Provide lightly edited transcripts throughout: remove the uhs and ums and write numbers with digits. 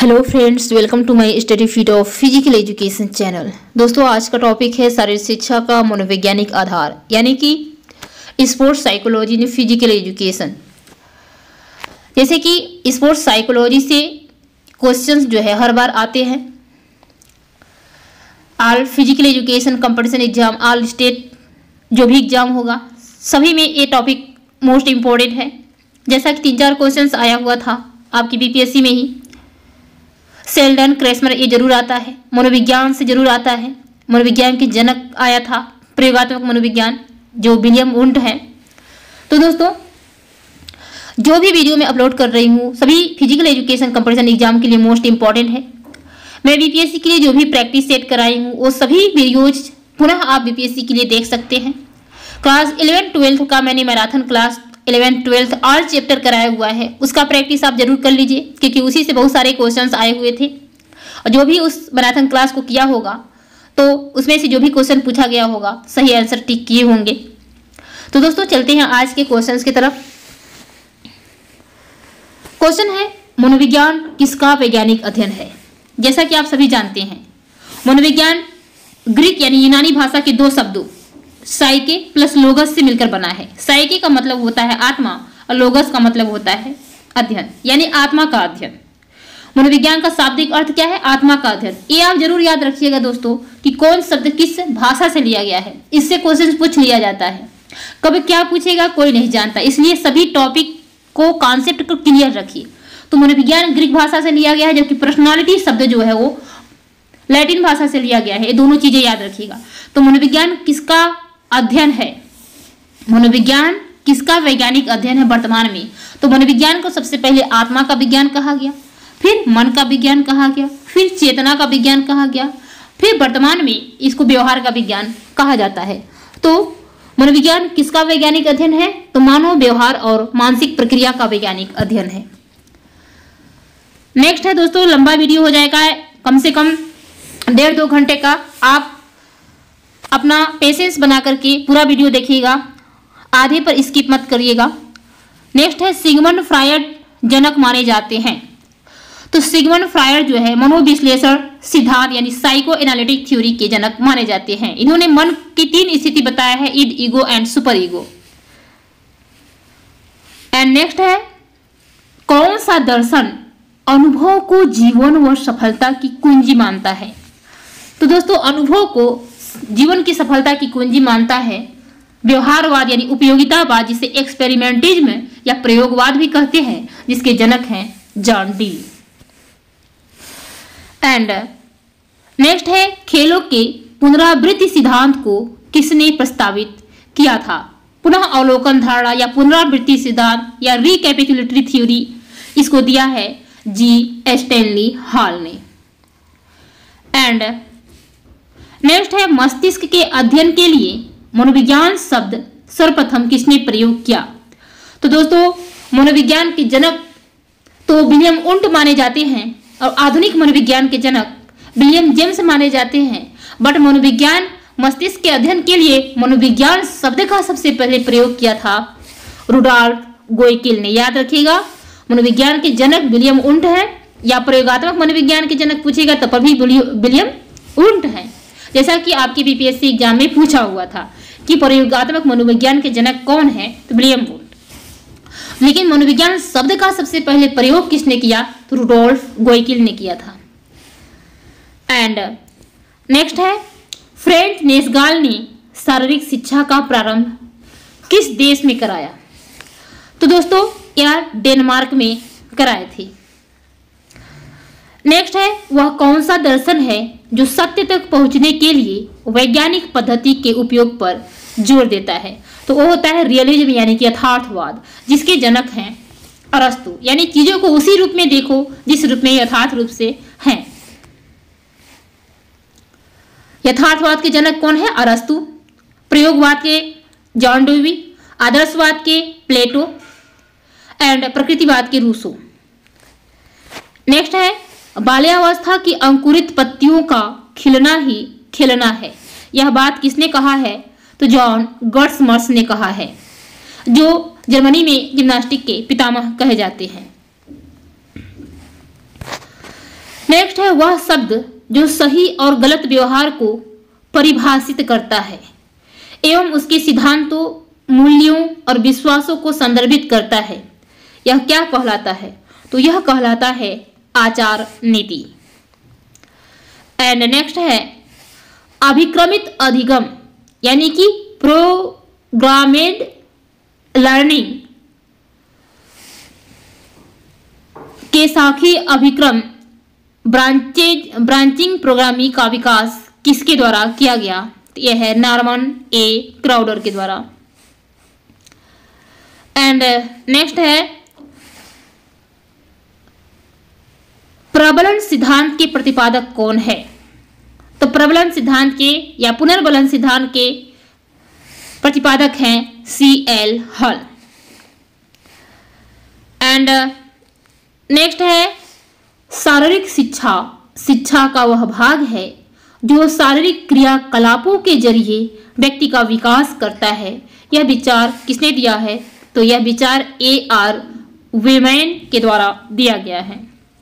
Hello friends, welcome to my study feed of physical education channel. दोस्तों, आज का topic है शारीरिक शिक्षा का मनोवैज्ञानिक आधार, यानी कि sports psychology in physical education. जैसे कि स्पोर्ट्स साइकोलॉजी से क्वेश्चंस जो है हर बार आते हैं। All physical education competition exam, all state जो भी एग्जाम होगा, सभी में ये टॉपिक मोस्ट इम्पोर्टेंट है। जैसा कि 3-4 क्वेश्चंस आया हुआ था आपकी बीपीएससी में ही। सेल्डन, क्रेसमर, ये जरूर आता है। मनोविज्ञान से जरूर आता है। मनोविज्ञान के जनक आया था, प्रयोगात्मक मनोविज्ञान, जो विलियम वुंट है। तो दोस्तों, जो भी वीडियो मैं अपलोड कर रही हूँ सभी फिजिकल एजुकेशन कंपटीशन एग्जाम के लिए मोस्ट इंपॉर्टेंट है। मैं बीपीएससी के लिए जो भी प्रैक्टिस सेट कराई हूँ वो सभी वीडियोज पुनः आप बीपीएससी के लिए देख सकते हैं। क्लास 11-12 का मैंने मैराथन क्लास 11-12 ऑल चैप्टर कराया हुआ है, उसका प्रैक्टिस आप जरूर कर लीजिए, क्योंकि उसी से बहुत सारे क्वेश्चंस आए हुए थे। और जो भी उस मैराथन क्लास को किया होगा तो उसमें से जो भी क्वेश्चन पूछा गया होगा सही आंसर टिक किए होंगे। तो दोस्तों, चलते हैं आज के क्वेश्चंस की तरफ। क्वेश्चन है, मनोविज्ञान किसका वैज्ञानिक अध्ययन है? जैसा कि आप सभी जानते हैं, मनोविज्ञान ग्रीक यानी यूनानी भाषा के 2 शब्दों साइके प्लस लोगस से मिलकर बना है। साइके का मतलब होता है आत्मा और लोगस का मतलब होता है अध्ययन, यानी आत्मा का अध्ययन। मनोविज्ञान का शाब्दिक अर्थ क्या है? आत्मा का अध्ययन। ये आप जरूर याद रखिएगा दोस्तों कि कौन शब्द किस भाषा से लिया गया है, इससे क्वेश्चन पूछ लिया जाता है। कभी क्या पूछेगा कोई नहीं जानता, इसलिए सभी टॉपिक को, कॉन्सेप्ट को क्लियर रखिए। तो मनोविज्ञान ग्रीक भाषा से लिया गया है, जबकि पर्सनालिटी शब्द जो है वो लैटिन भाषा से लिया गया है। ये दोनों चीजें याद रखिएगा। तो मनोविज्ञान किसका अध्ययन है? मनोविज्ञान किसका वैज्ञानिक अध्ययन है वर्तमान में? तो मनोविज्ञान को सबसे पहले आत्मा का विज्ञान कहा गया, फिर मन का विज्ञान कहा गया, फिर चेतना का विज्ञान कहा गया, फिर वर्तमान में इसको व्यवहार का विज्ञान कहा जाता है। तो मनोविज्ञान किसका वैज्ञानिक अध्ययन है? तो मानव व्यवहार और मानसिक प्रक्रिया का वैज्ञानिक अध्ययन है। नेक्स्ट है दोस्तों, लंबा वीडियो हो जाएगा, कम से कम 1.5-2 घंटे का। आप अपना पेशेंस बना करके पूरा वीडियो देखिएगा, आधे पर स्किप मत करिएगा। नेक्स्ट है, सिगमंड फ्रायड जनक माने जाते हैं। तो सिगमंड फ्रायड जो है मनोविश्लेषण सिद्धांत यानी साइको एनालिटिक थ्योरी के जनक माने जाते हैं। इन्होंने मन की 3 स्थिति बताया है, id, ego and super ego. And next है, कौन सा दर्शन अनुभव को जीवन व सफलता की कुंजी मानता है? तो दोस्तों, अनुभव को जीवन की सफलता की कुंजी मानता है व्यवहारवाद यानी उपयोगितावाद, जिसे एक्सपेरिमेंटिज्म या प्रयोगवाद भी कहते हैं, जिसके जनक हैं जॉन डीवी। एंड नेक्स्ट है, खेलों के पुनरावृत्ति सिद्धांत को किसने प्रस्तावित किया था? पुनः अवलोकन धारणा या पुनरावृत्ति सिद्धांत या रिकैपिटुलेटरी थ्योरी, इसको दिया है जी स्टैनली हॉल ने। एंड नेक्स्ट है, मस्तिष्क के अध्ययन के लिए मनोविज्ञान शब्द सर्वप्रथम किसने प्रयोग किया? तो दोस्तों, मनोविज्ञान के जनक तो विलियम वुंट माने जाते हैं और आधुनिक मनोविज्ञान के जनक विलियम जेम्स माने जाते हैं। बट मनोविज्ञान मस्तिष्क के अध्ययन के लिए मनोविज्ञान शब्द का सबसे पहले प्रयोग किया था रुडॉल्फ गोयकिल ने। याद रखिएगा, मनोविज्ञान के जनक विलियम वुंट है, या प्रयोगात्मक मनोविज्ञान के जनक पूछेगा तो पर भी विलियम वुंट है। जैसा कि आपके बीपीएससी एग्जाम में पूछा हुआ था कि प्रयोगात्मक मनोविज्ञान के जनक कौन है, तो विलियम वुंट। लेकिन मनोविज्ञान शब्द का सबसे पहले प्रयोग किसने किया? तो रुडॉल्फ गोयकिल ने किया था। एंड नेक्स्ट है, फ्रेंच नेस्गाल ने शारीरिक शिक्षा का प्रारंभ किस देश में कराया? तो दोस्तों, यह डेनमार्क में कराए थे। नेक्स्ट है, वह कौन सा दर्शन है जो सत्य तक पहुंचने के लिए वैज्ञानिक पद्धति के उपयोग पर जोर देता है? तो वो होता है रियलिज्म यानी कि यथार्थवाद, जिसके जनक हैं अरस्तु। यानी चीजों को उसी रूप में देखो जिस रूप में यथार्थ रूप से हैं। यथार्थवाद के जनक कौन है? अरस्तु। प्रयोगवाद के जॉन डीवी, आदर्शवाद के प्लेटो एंड प्रकृतिवाद के रूसो। नेक्स्ट है, बाल्यावस्था की अंकुरित पत्तियों का खिलना ही खिलना है। यह बात किसने कहा है? तो जॉन गर्ट्समस ने कहा है, जो जर्मनी में जिम्नास्टिक के पितामह कहे जाते हैं। नेक्स्ट है वह शब्द जो सही और गलत व्यवहार को परिभाषित करता है एवं उसके सिद्धांतों, मूल्यों और विश्वासों को संदर्भित करता है। यह क्या कहलाता है? तो यह कहलाता है आचार नीति। एंड नेक्स्ट है अभिक्रमित अधिगम यानी कि प्रोग्रामेड लर्निंग के शाखी अभिक्रम ब्रांचिंग प्रोग्रामिंग का विकास किसके द्वारा किया गया? तो यह है नॉर्मन ए क्राउडर के द्वारा। एंड नेक्स्ट है प्रबलन सिद्धांत के प्रतिपादक कौन है? तो प्रबलन सिद्धांत के या पुनर्बलन सिद्धांत के प्रतिपादक हैं C.L. हल। एंड नेक्स्ट है शारीरिक शिक्षा शिक्षा का वह भाग है जो शारीरिक क्रियाकलापों के जरिए व्यक्ति का विकास करता है। यह विचार किसने दिया है? तो यह विचार A.R. वेमैन के द्वारा दिया गया है।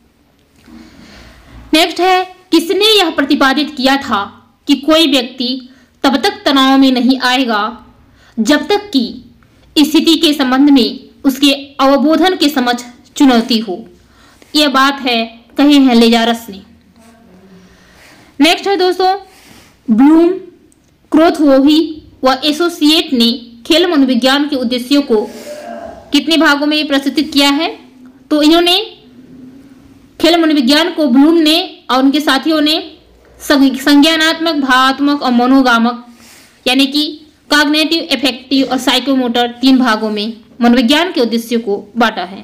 नेक्स्ट है किसने यह प्रतिपादित किया था कि कोई व्यक्ति तब तक तनाव में नहीं आएगा जब तक कि स्थिति के संबंध में उसके अवबोधन के समक्ष चुनौती हो। यह बात है कही है लेजारस ने। नेक्स्ट है दोस्तों ब्लूम, क्रोथवोही व एसोसिएट ने खेल मनोविज्ञान के उद्देश्यों को कितने भागों में प्रस्तुत किया है? तो इन्होंने खेल मनोविज्ञान को ब्लूम ने और उनके साथियों ने संज्ञानात्मक, भावात्मक और मनोगामक यानी कि कॉग्निटिव, एफेक्टिव और साइकोमोटर 3 भागों में मनोविज्ञान के उद्देश्यों को बांटा है।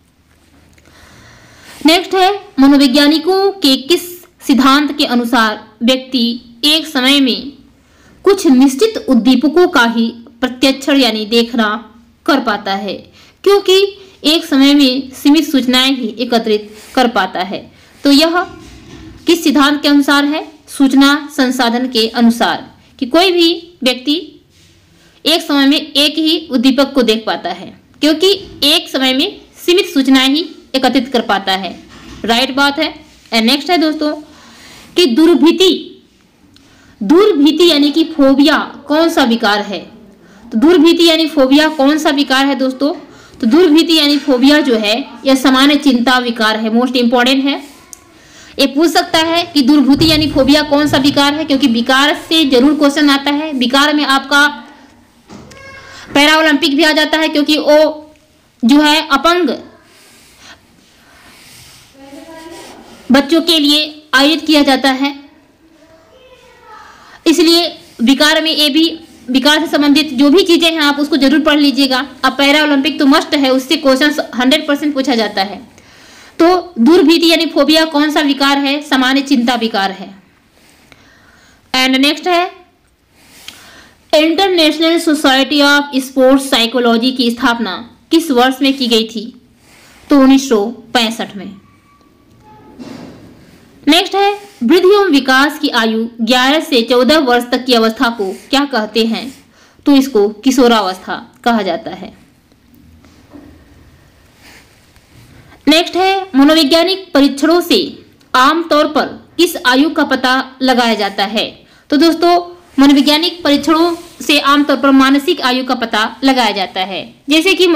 नेक्स्ट है मनोवैज्ञानिकों के किस सिद्धांत के अनुसार व्यक्ति एक समय में कुछ निश्चित उद्दीपकों का ही प्रत्यक्षण यानी देखना कर पाता है क्योंकि एक समय में सीमित सूचनाएं ही एकत्रित कर पाता है। तो यह किस सिद्धांत के अनुसार है? सूचना संसाधन के अनुसार कि कोई भी व्यक्ति एक समय में एक ही उद्दीपक को देख पाता है क्योंकि एक समय में सीमित सूचनाएं ही एकत्रित कर पाता है। राइट बात है। एंड नेक्स्ट है दोस्तों कि दुर्भीति यानी कि फोबिया कौन सा विकार है? तो दुर्भीति यानी फोबिया कौन सा विकार है दोस्तों? तो दुर्भीति यानी फोबिया जो है यह सामान्य चिंता विकार है। मोस्ट इंपॉर्टेंट है। ये पूछ सकता है कि दुर्भीति यानी फोबिया कौन सा विकार है क्योंकि विकार से जरूर क्वेश्चन आता है। विकार में आपका पैरा ओलंपिक भी आ जाता है क्योंकि वो जो है अपंग बच्चों के लिए आयोजित किया जाता है। इसलिए विकार में ये भी विकार से संबंधित जो भी चीजें हैं आप उसको जरूर पढ़ लीजिएगा। अब पैरा ओलंपिक तो मस्ट है, उससे क्वेश्चन 100% पूछा जाता है। तो दुर्भीति यानी फोबिया कौन सा विकार है? सामान्य चिंता विकार है। एंड नेक्स्ट है international society of sports psychology की स्थापना किस वर्ष में की गई थी? तो 1965 में। नेक्स्ट है वृद्धि एवं विकास की आयु 11 से 14 वर्ष तक की अवस्था को क्या कहते हैं? तो इसको किशोरावस्था कहा जाता है। नेक्स्ट है मनोवैज्ञानिक परीक्षणों से आमतौर पर किस आयु का पता लगाया जाता है? तो दोस्तों मनोवैज्ञानिक परीक्षणों से आमतौर पर मानसिक आयु का पता लगाया जाता है। जैसे कि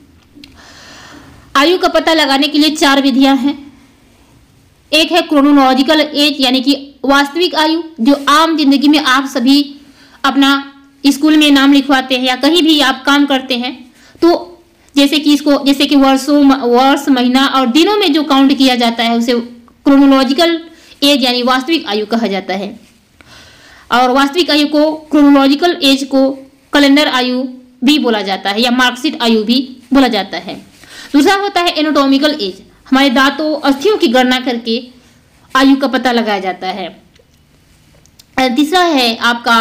आयु का पता लगाने के लिए 4 विधियां हैं। एक है क्रोनोलॉजिकल एज यानी कि वास्तविक आयु, जो आम जिंदगी में आप सभी अपना स्कूल में नाम लिखवाते हैं या कहीं भी आप काम करते हैं तो जैसे कि वर्ष, महीना और दिनों में जो काउंट किया जाता है उसे क्रोनोलॉजिकल एज यानी वास्तविक आयु कहा जाता है। और वास्तविक आयु को क्रोनोलॉजिकल एज को कैलेंडर आयु भी बोला जाता है या मार्कशीट आयु भी बोला जाता है। दूसरा होता है एनाटॉमिकल एज, हमारे दांतों अस्थियों की गणना करके आयु का पता लगाया जाता है। तीसरा है आपका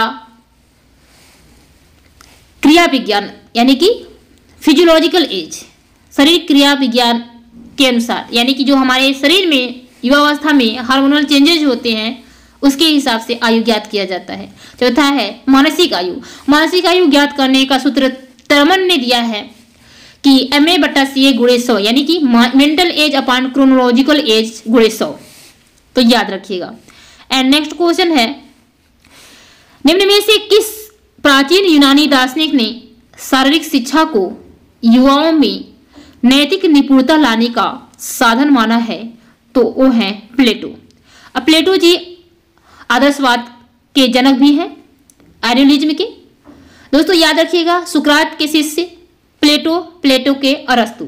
क्रिया विज्ञान यानी कि फिजियोलॉजिकल एज, शरीर क्रिया विज्ञान के अनुसार यानी कि जो हमारे शरीर में युवावस्था में हार्मोनल चेंजेज होते हैं उसके हिसाब से आयु ज्ञात किया जाता है। चौथा है मानसिक आयु। मानसिक आयु ज्ञात करने का सूत्र तरमन ने दिया है कि MA/CA × 100 यानी कि mental age upon chronological age × 100। तो याद रखिएगा। एंड नेक्स्ट क्वेश्चन है, निम्न में से किस प्राचीन यूनानी दार्शनिक ने शारीरिक शिक्षा को युवाओं में नैतिक निपुणता लाने का साधन माना है? तो वो है प्लेटो। अब प्लेटो जी आदर्शवाद के जनक भी हैं, आइडियोलिज्म के। दोस्तों याद रखिएगा, सुकरात के शिष्य प्लेटो, प्लेटो के अरस्तु।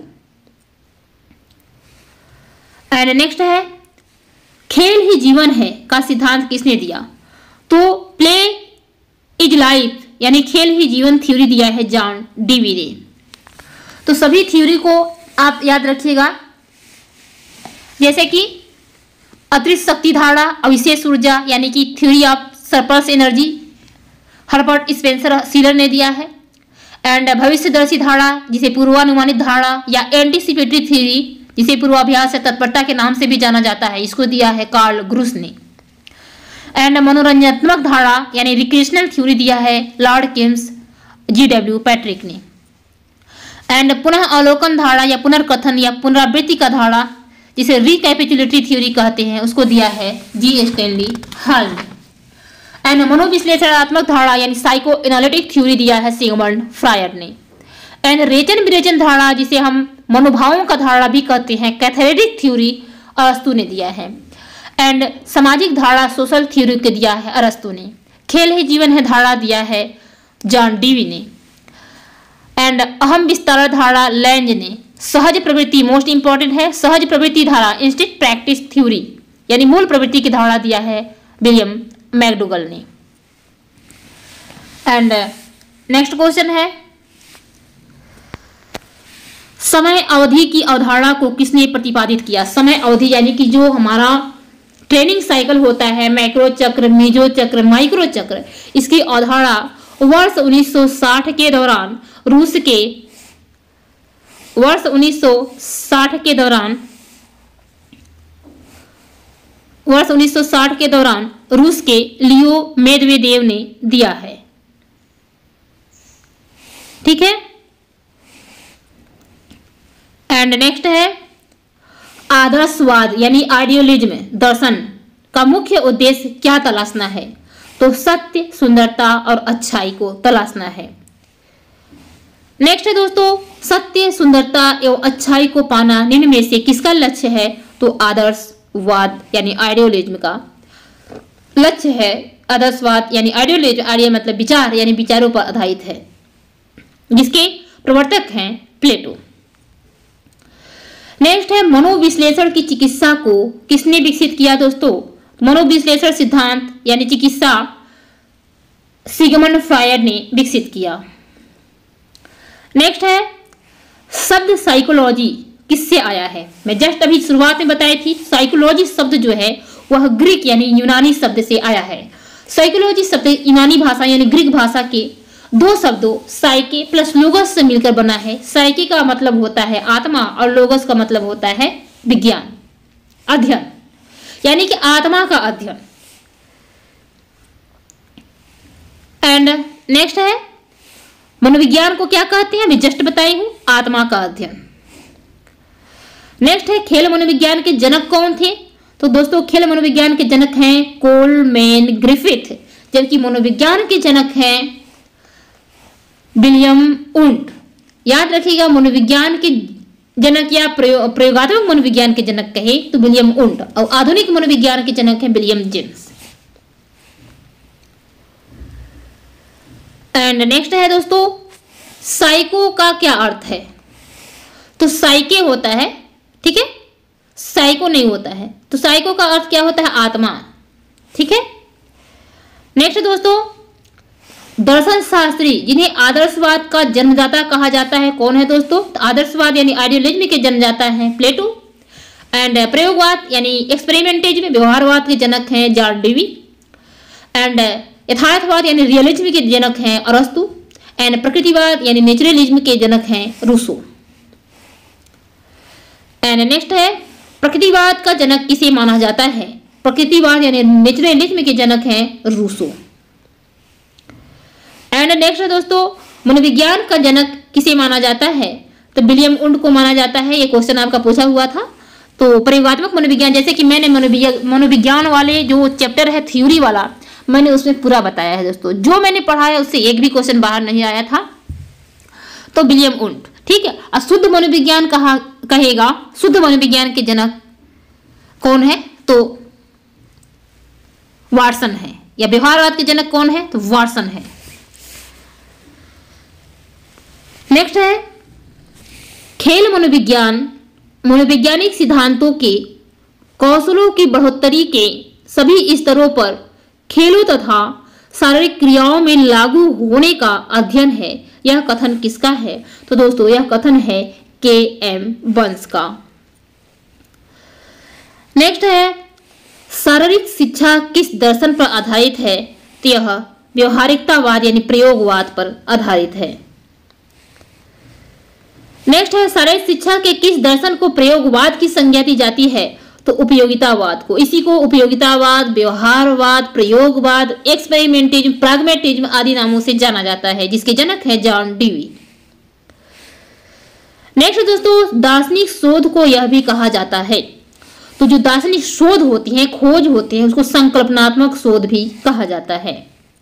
एंड नेक्स्ट है, खेल ही जीवन है का सिद्धांत किसने दिया? तो प्ले इज लाइफ यानी खेल ही जीवन थ्योरी दिया है जॉन डीवी ने। तो सभी थ्योरी को आप याद रखिएगा, जैसे कि अतिरिक्त शक्ति धारणा, अविशेष ऊर्जा यानी कि theory of surplus energy Herbert Spencer Schiller ने दिया है। एंड भविष्यदर्शी धारणा जिसे पूर्वानुमानित धारणा या एंटीसिपेटरी थ्योरी जिसे पूर्वाभ्यास या तत्परता के नाम से भी जाना जाता है, इसको दिया है कार्ल ग्रुस ने। एंड मनोरंजनात्मक धारणा यानी रिक्रिएशनल थ्योरी दिया है लॉर्ड किम्स GW पैट्रिक ने। एंड पुनः अवलोकन धारणा या पुनर्कथन या पुनरावृत्ति का धारणा जिसे रिकैपिचुलेटरी थ्योरी कहते हैं, उसको दिया है G. स्टैनली हॉल ने। एंड मनोविश्लेषणात्मक धारणा यानी साइको एनालिटिक थ्योरी दिया है सिगमंड फ्रायर ने। एंड रेचन विरेचन धारणा जिसे हम मनोभावों का धारणा भी कहते हैं, कैथेरेटिक थ्योरी अरस्तु ने दिया है। एंड सामाजिक धारणा सोशल थ्योरी के दिया है अरस्तु ने। खेल ही जीवन है धारणा दिया है जॉन डीवी ने। एंड अहम विस्तार धारणा लैंज ने। सहज प्रवृत्ति मोस्ट इंपॉर्टेंट है, सहज प्रवृत्ति धारणा इंस्टिंक्ट प्रैक्टिस थ्योरी यानी मूल प्रवृत्ति की धारणा दिया है विलियम मैकडूगल ने। एंड नेक्स्ट क्वेश्चन है, समय अवधि की अवधारणा को किसने प्रतिपादित किया? समय अवधि यानी कि जो हमारा ट्रेनिंग साइकिल होता है, मैक्रो चक्र, मेजो चक्र, माइक्रो चक्र, इसकी अवधारणा वर्ष 1960 के दौरान रूस के लियो मेदवेदेव ने दिया है। ठीक है। एंड नेक्स्ट है, आदर्शवाद यानी आइडियोलिज्म दर्शन का मुख्य उद्देश्य क्या तलाशना है? तो सत्य, सुंदरता और अच्छाई को तलाशना है। नेक्स्ट है दोस्तों, सत्य, सुंदरता एवं अच्छाई को पाना निम्न में से किसका लक्ष्य है? तो आदर्शवाद यानी आइडियोलिज्म का लक्ष्य है। आदर्शवाद यानी आइडियोलिज्म, आइडिया मतलब विचार यानी विचारों पर आधारित है, जिसके प्रवर्तक हैं प्लेटो। नेक्स्ट है, मनोविश्लेषण की चिकित्सा को किसने विकसित किया? दोस्तों मनोविश्लेषण सिद्धांत यानी चिकित्सा सिगमंड फ्रायड ने विकसित किया। नेक्स्ट है, शब्द साइकोलॉजी किससे आया है? मैं जस्ट अभी शुरुआत में बताई थी, साइकोलॉजी शब्द जो है वह ग्रीक यानी यूनानी शब्द से आया है। साइकोलॉजी शब्द यूनानी भाषा यानी ग्रीक भाषा के दो शब्दों साइके प्लस लोगस से मिलकर बना है। साइके का मतलब होता है आत्मा और लोगस का मतलब होता है विज्ञान, अध्ययन, यानी कि आत्मा का अध्ययन। एंड नेक्स्ट है, मनोविज्ञान को क्या कहते हैं? मैं जस्ट बताई हूं, आत्मा का अध्ययन। नेक्स्ट है, खेल मनोविज्ञान के जनक कौन थे? तो दोस्तों खेल मनोविज्ञान के जनक हैं कोलमैन ग्रिफिथ, जबकि मनोविज्ञान के जनक हैं विलियम वुंड। याद रखिएगा, मनोविज्ञान के जनक या प्रयोगात्मक मनोविज्ञान के जनक कहे तो विलियम वुंड, और आधुनिक मनोविज्ञान के जनक हैं विलियम जेम्स। एंड नेक्स्ट है दोस्तों, साइको का क्या अर्थ है? तो साइके होता है, ठीक है, साइको नहीं होता है। तो साइको का अर्थ क्या होता है? आत्मा। ठीक है। नेक्स्ट दोस्तों, दर्शन शास्त्री जिन्हें आदर्शवाद का जन्मदाता कहा जाता है कौन है दोस्तों? तो आदर्शवाद यानी आइडियोलिज्म के जन्मदाता हैं प्लेटो। एंड प्रयोगवाद यानी एक्सपेरिमेंटिज्म व्यवहारवाद के जनक हैं जॉन डीवी। एंड यथार्थवाद यानी रियलिज्म के जनक हैं अरस्तु। एंड प्रकृतिवाद यानी नेचुरलिज्म के जनक हैं रूसो। एंड नेक्स्ट है, प्रकृतिवाद का जनक किसे माना जाता है? प्रकृतिवाद यानी नेचुरलिज्म के जनक हैं रूसो। एंड नेक्स्ट है दोस्तों, मनोविज्ञान का जनक किसे माना जाता है? तो विलियम वुंड को माना जाता है। ये क्वेश्चन आपका पूछा हुआ था। तो प्रयोगात्मक मनोविज्ञान, जैसे कि मैंने मनोविज्ञान वाले जो चैप्टर है थ्योरी वाला, मैंने उसमें पूरा बताया है दोस्तों। जो मैंने पढ़ा है उससे एक भी क्वेश्चन बाहर नहीं आया था। तो विलियम वुंट, ठीक है। और शुद्ध मनोविज्ञान कहेगा, शुद्ध मनोविज्ञान के जनक कौन है? तो वाटसन है। या व्यवहारवाद के जनक कौन है? तो वाटसन है। नेक्स्ट है खेल मनोविज्ञान, मनोवैज्ञानिक सिद्धांतों के कौशलों की बढ़ोतरी के सभी स्तरों पर खेलों तथा शारीरिक क्रियाओं में लागू होने का अध्ययन है। यह कथन किसका है? तो दोस्तों यह कथन है के.एम. बर्न्स का। नेक्स्ट है शारीरिक शिक्षा किस दर्शन पर आधारित है? तो यह व्यवहारिकतावाद यानी प्रयोगवाद पर आधारित है। नेक्स्ट है शारीरिक शिक्षा के किस दर्शन को प्रयोगवाद की संज्ञा दी जाती है? तो उपयोगितावाद को। इसी को उपयोगितावाद, व्यवहारवाद, प्रयोगवाद, एक्सपेरिमेंटिज्म, प्रैग्मेटिज्म आदि नामों से जाना जाता है, जिसके जनक है जॉन डेवी। नेक्स्ट दोस्तों दार्शनिक शोध को यह भी कहा जाता है। तो जो दार्शनिक शोध होती है, खोज होती है, उसको संकल्पनात्मक शोध भी कहा जाता है।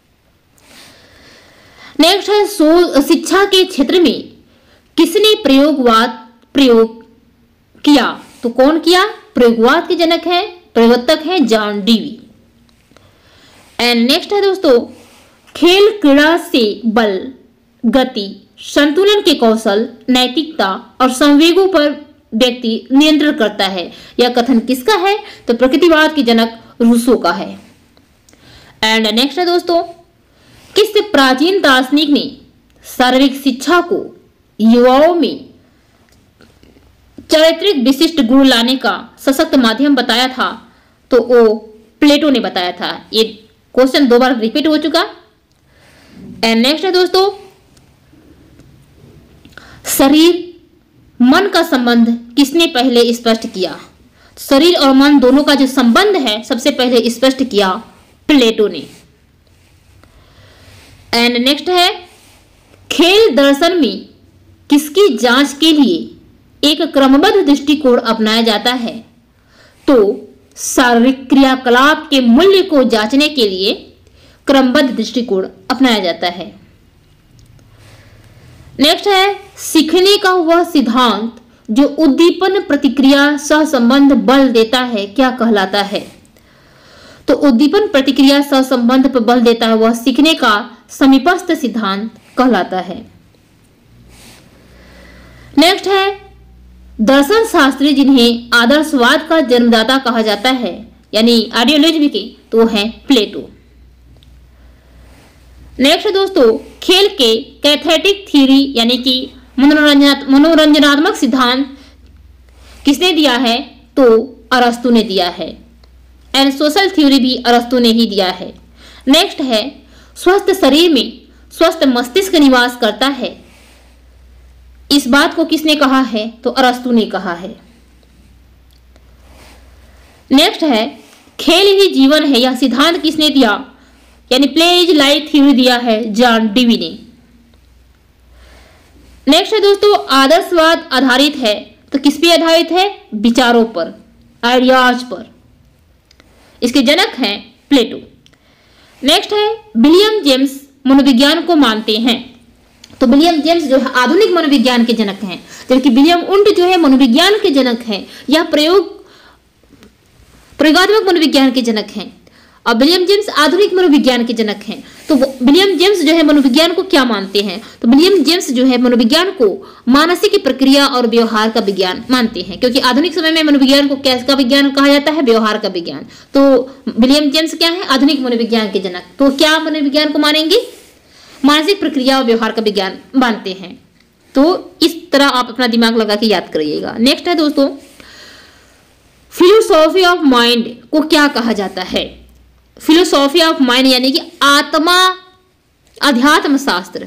नेक्स्ट है शिक्षा के क्षेत्र में किसने प्रयोगवाद प्रयोग किया? तो कौन किया? प्रयोगवाद के जनक है, प्रवर्तक है जॉन डेवी। एंड नेक्स्ट है दोस्तों खेल क्रीड़ा से बल, गति, संतुलन के कौशल, नैतिकता और संवेगों पर व्यक्ति नियंत्रण करता है। यह कथन किसका है? तो प्रकृतिवाद के जनक रूसो का है। एंड नेक्स्ट है दोस्तों किस प्राचीन दार्शनिक ने शारीरिक शिक्षा को युवाओं में चारित्रिक विशिष्ट गुण लाने का सशक्त माध्यम बताया था? तो वो प्लेटो ने बताया था। ये क्वेश्चन 2 बार रिपीट हो चुका। एंड नेक्स्ट है दोस्तों शरीर मन का संबंध किसने पहले स्पष्ट किया? शरीर और मन दोनों का जो संबंध है सबसे पहले स्पष्ट किया प्लेटो ने। एंड नेक्स्ट है खेल दर्शन में किसकी जांच के लिए एक क्रमबद्ध दृष्टिकोण अपनाया जाता है? तो शारीरिक क्रियाकलाप के मूल्य को जांचने के लिए क्रमबद्ध दृष्टिकोण अपनाया जाता है। नेक्स्ट है सीखने का वह सिद्धांत जो उद्दीपन प्रतिक्रिया सहसंबंध बल देता है क्या कहलाता है? तो उद्दीपन प्रतिक्रिया सहसंबंध पर बल देता है वह सीखने का समीपस्थ सिद्धांत कहलाता है। नेक्स्ट है दर्शन शास्त्री जिन्हें आदर्शवाद का जन्मदाता कहा जाता है यानी आइडियोलॉजी के, तो है प्लेटो। नेक्स्ट दोस्तों खेल के कैथेटिक थ्योरी यानी कि मनोरंजनात्मक सिद्धांत किसने दिया है? तो अरस्तु ने दिया है। एंड सोशल थ्योरी भी अरस्तु ने ही दिया है। नेक्स्ट है स्वस्थ शरीर में स्वस्थ मस्तिष्क निवास करता है, इस बात को किसने कहा है? तो अरस्तु ने कहा है। नेक्स्ट है खेल ही जीवन है यह सिद्धांत किसने दिया? यानी प्ले इज लाइफ थ्योरी दिया है जॉन डेवी ने। नेक्स्ट है दोस्तों आदर्शवाद आधारित है, तो किस पे आधारित है? विचारों पर, आइडियाज पर। इसके जनक हैं प्लेटो। नेक्स्ट है विलियम जेम्स मनोविज्ञान को मानते हैं, तो विलियम जेम्स जो है आधुनिक मनोविज्ञान के जनक हैं, जबकि विलियम वुंट जो है मनोविज्ञान के जनक हैं या प्रयोगात्मक मनोविज्ञान के जनक हैं, और विलियम जेम्स आधुनिक मनोविज्ञान के जनक हैं। तो विलियम जेम्स जो है मनोविज्ञान को क्या मानते हैं? तो विलियम जेम्स जो है मनोविज्ञान को मानसिक प्रक्रिया और व्यवहार का विज्ञान मानते हैं, क्योंकि आधुनिक समय में मनोविज्ञान को कैसा विज्ञान कहा जाता है? व्यवहार का विज्ञान। तो विलियम जेम्स क्या है? आधुनिक मनोविज्ञान के जनक। तो क्या मनोविज्ञान को मानेंगे? मानसिक प्रक्रिया और व्यवहार का विज्ञान मानते हैं। तो इस तरह आप अपना दिमाग लगा के याद करिएगा। नेक्स्ट है दोस्तों फिलोसॉफी ऑफ माइंड को क्या कहा जाता है? फिलोसॉफी ऑफ माइंड यानी कि आत्मा अध्यात्म शास्त्र।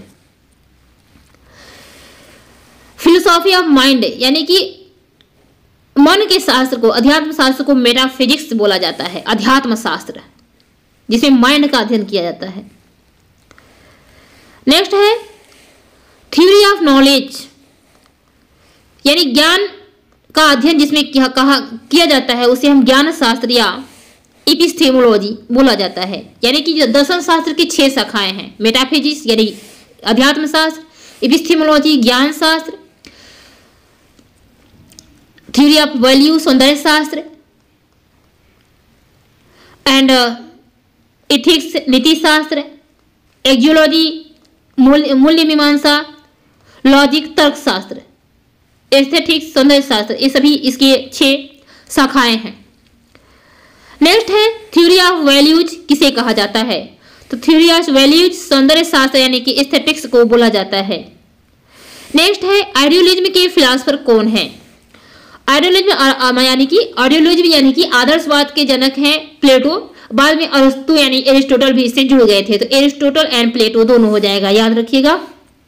फिलोसॉफी ऑफ माइंड यानी कि मन के शास्त्र को, अध्यात्म शास्त्र को मेटाफिजिक्स बोला जाता है, अध्यात्म शास्त्र जिसमें माइंड का अध्ययन किया जाता है। नेक्स्ट है थ्योरी ऑफ नॉलेज यानी ज्ञान का अध्ययन जिसमें किया जाता है उसे हम ज्ञान शास्त्र या एपिस्टेमोलॉजी बोला जाता है। यानी कि जो दर्शन शास्त्र की 6 शाखाएं हैं, मेटाफिजिक्स यानी अध्यात्म शास्त्र, एपिस्टेमोलॉजी ज्ञान शास्त्र, थ्योरी ऑफ वैल्यू सौंदर्य शास्त्र, एंड एथिक्स नीति शास्त्र, एक्जियोलॉजी मूल्य मीमांसा, लॉजिक तर्क शास्त्र, एस्थेटिक्स सौंदर्य शास्त्र, ये सभी इसके 6 शाखाएं हैं। नेक्स्ट है थ्योरी ऑफ वैल्यूज किसे कहा जाता है? तो थ्योरी ऑफ वैल्यूज सौंदर्य शास्त्र यानी कि एस्थेटिक्स को बोला जाता है। नेक्स्ट है आइडियोलिज्म के फिलोसोफर कौन है? आइडियोलिज्म यानी कि आदर्शवाद के जनक हैं प्लेटो, बाद में अरस्तु यानी एरिस्टोटल भी इससे जुड़ गए थे, तो एरिस्टोटल एंड प्लेटो दोनों हो जाएगा, याद रखिएगा।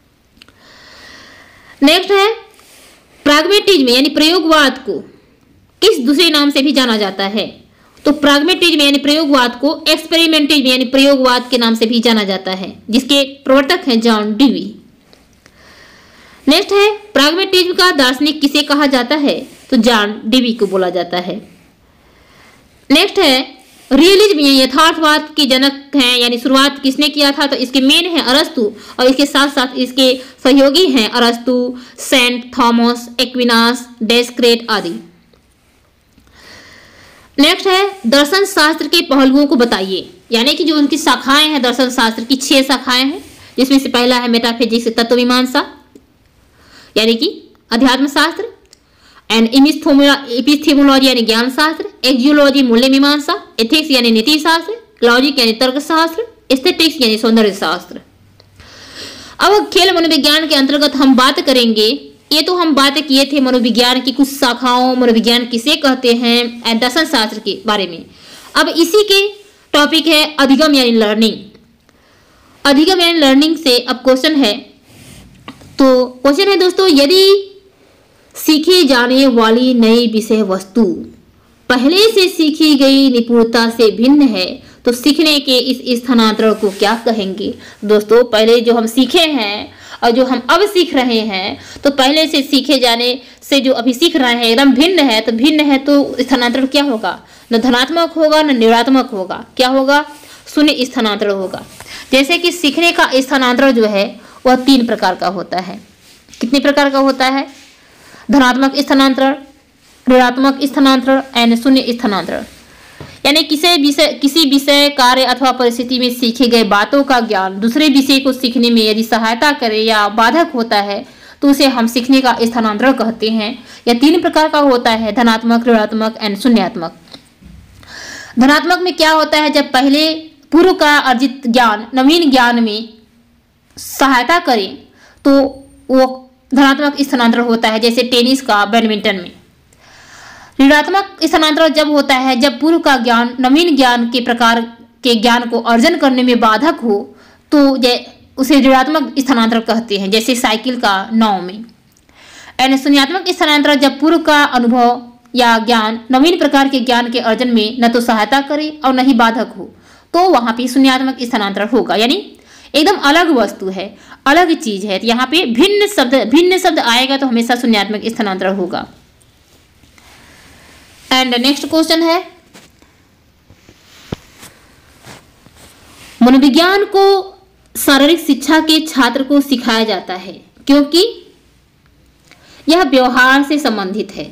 नेक्स्ट है प्राग्मेटिज्म यानी प्रयोगवाद को किस दूसरे नाम से भी जाना जाता है? तो प्राग्मेटिज्म यानी प्रयोगवाद को एक्सपेरिमेंटिज्म यानी प्रयोगवाद के नाम से भी जाना जाता है, जिसके प्रवर्तक हैं जॉन डीवी। नेक्स्ट है प्राग्मेटिज्म का दार्शनिक किसे कहा जाता है? तो जॉन डीवी को बोला जाता है। नेक्स्ट है रियलिज्म या यथार्थवाद के जनक हैं, यानी शुरुआत किसने किया था? तो इसके मेन है अरस्तु, और इसके साथ साथ इसके सहयोगी हैं अरस्तु, सेंट थॉमस एक्विनास, डेस्क्रेट आदि। नेक्स्ट है दर्शन शास्त्र के पहलुओं को बताइए, यानी कि जो उनकी शाखाएं हैं दर्शन शास्त्र की 6 शाखाएं हैं, जिसमें से पहला है मेटाफिजिक्स तत्वमीमांसा यानी कि अध्यात्म शास्त्र, एंड एपिस्टेमोलॉजी यानी ज्ञान शास्त्र, एक्जियोलॉजी मूल्य मीमांसा, एथिक्स यानी नीति शास्त्र, लॉजिक यानी तर्क शास्त्र, एस्थेटिक्स यानी सौंदर्य शास्त्र। अब खेल मनोविज्ञान के अंतर्गत हम बात करेंगे, ये तो हम बातें किए थे मनोविज्ञान की कुछ शाखाओं, मनोविज्ञान किसे कहते हैं एंड दर्शन शास्त्र के बारे में। अब इसी के टॉपिक है अधिगम यानी लर्निंग। अधिगम यानी लर्निंग से अब क्वेश्चन है, तो क्वेश्चन है दोस्तों, यदि सीखे जाने वाली नई विषय वस्तु पहले से सीखी गई निपुणता से भिन्न है तो सीखने के इस स्थानांतरण को क्या कहेंगे? दोस्तों पहले जो हम सीखे हैं और जो हम अब सीख रहे हैं, तो पहले से सीखे जाने से जो अभी सीख रहे हैं एकदम भिन्न है, तो भिन्न है तो स्थानांतरण क्या होगा? न धनात्मक होगा न ऋणात्मक होगा, क्या होगा? शून्य स्थानांतरण होगा। जैसे कि सीखने का स्थानांतरण जो है वह 3 प्रकार का होता है। कितने प्रकार का होता है? धनात्मक स्थानांतरण, ऋणात्मक स्थानांतरण एंड शून्य स्थानांतरण। यानी किसी विषय कार्य अथवा परिस्थिति में सीखे गए बातों का ज्ञान दूसरे विषय को सीखने में यदि सहायता करे या बाधक होता है तो उसे हम सीखने का स्थानांतरण कहते हैं। यह 3 प्रकार का होता है, धनात्मक, ऋणात्मक एंड शून्यात्मक। धनात्मक में क्या होता है? जब पहले पूर्व का अर्जित ज्ञान नवीन ज्ञान में सहायता करे तो वो धनात्मक स्थानांतरण होता है, जैसे टेनिस का, बैडमिंटन में। ऋणात्मक स्थानांतरण जब होता है जब पूर्व का ज्ञान नवीन ज्ञान के प्रकार के ज्ञान को अर्जन करने में बाधक हो, तो उसे ऋणात्मक स्थानांतरण कहते हैं, जैसे साइकिल का नाव में। एंड शून्यात्मक स्थानांतरण जब पूर्व का अनुभव या ज्ञान नवीन प्रकार के ज्ञान के अर्जन में न तो सहायता करे और न ही बाधक हो, तो वहां पे शून्यात्मक स्थानांतरण होगा। यानी एकदम अलग वस्तु है, अलग चीज है, तो यहाँ पे भिन्न शब्द आएगा तो हमेशा शून्यात्मक स्थानांतरण होगा। एंड नेक्स्ट क्वेश्चन है, मनोविज्ञान को शारीरिक शिक्षा के छात्र को सिखाया जाता है क्योंकि यह व्यवहार से संबंधित है।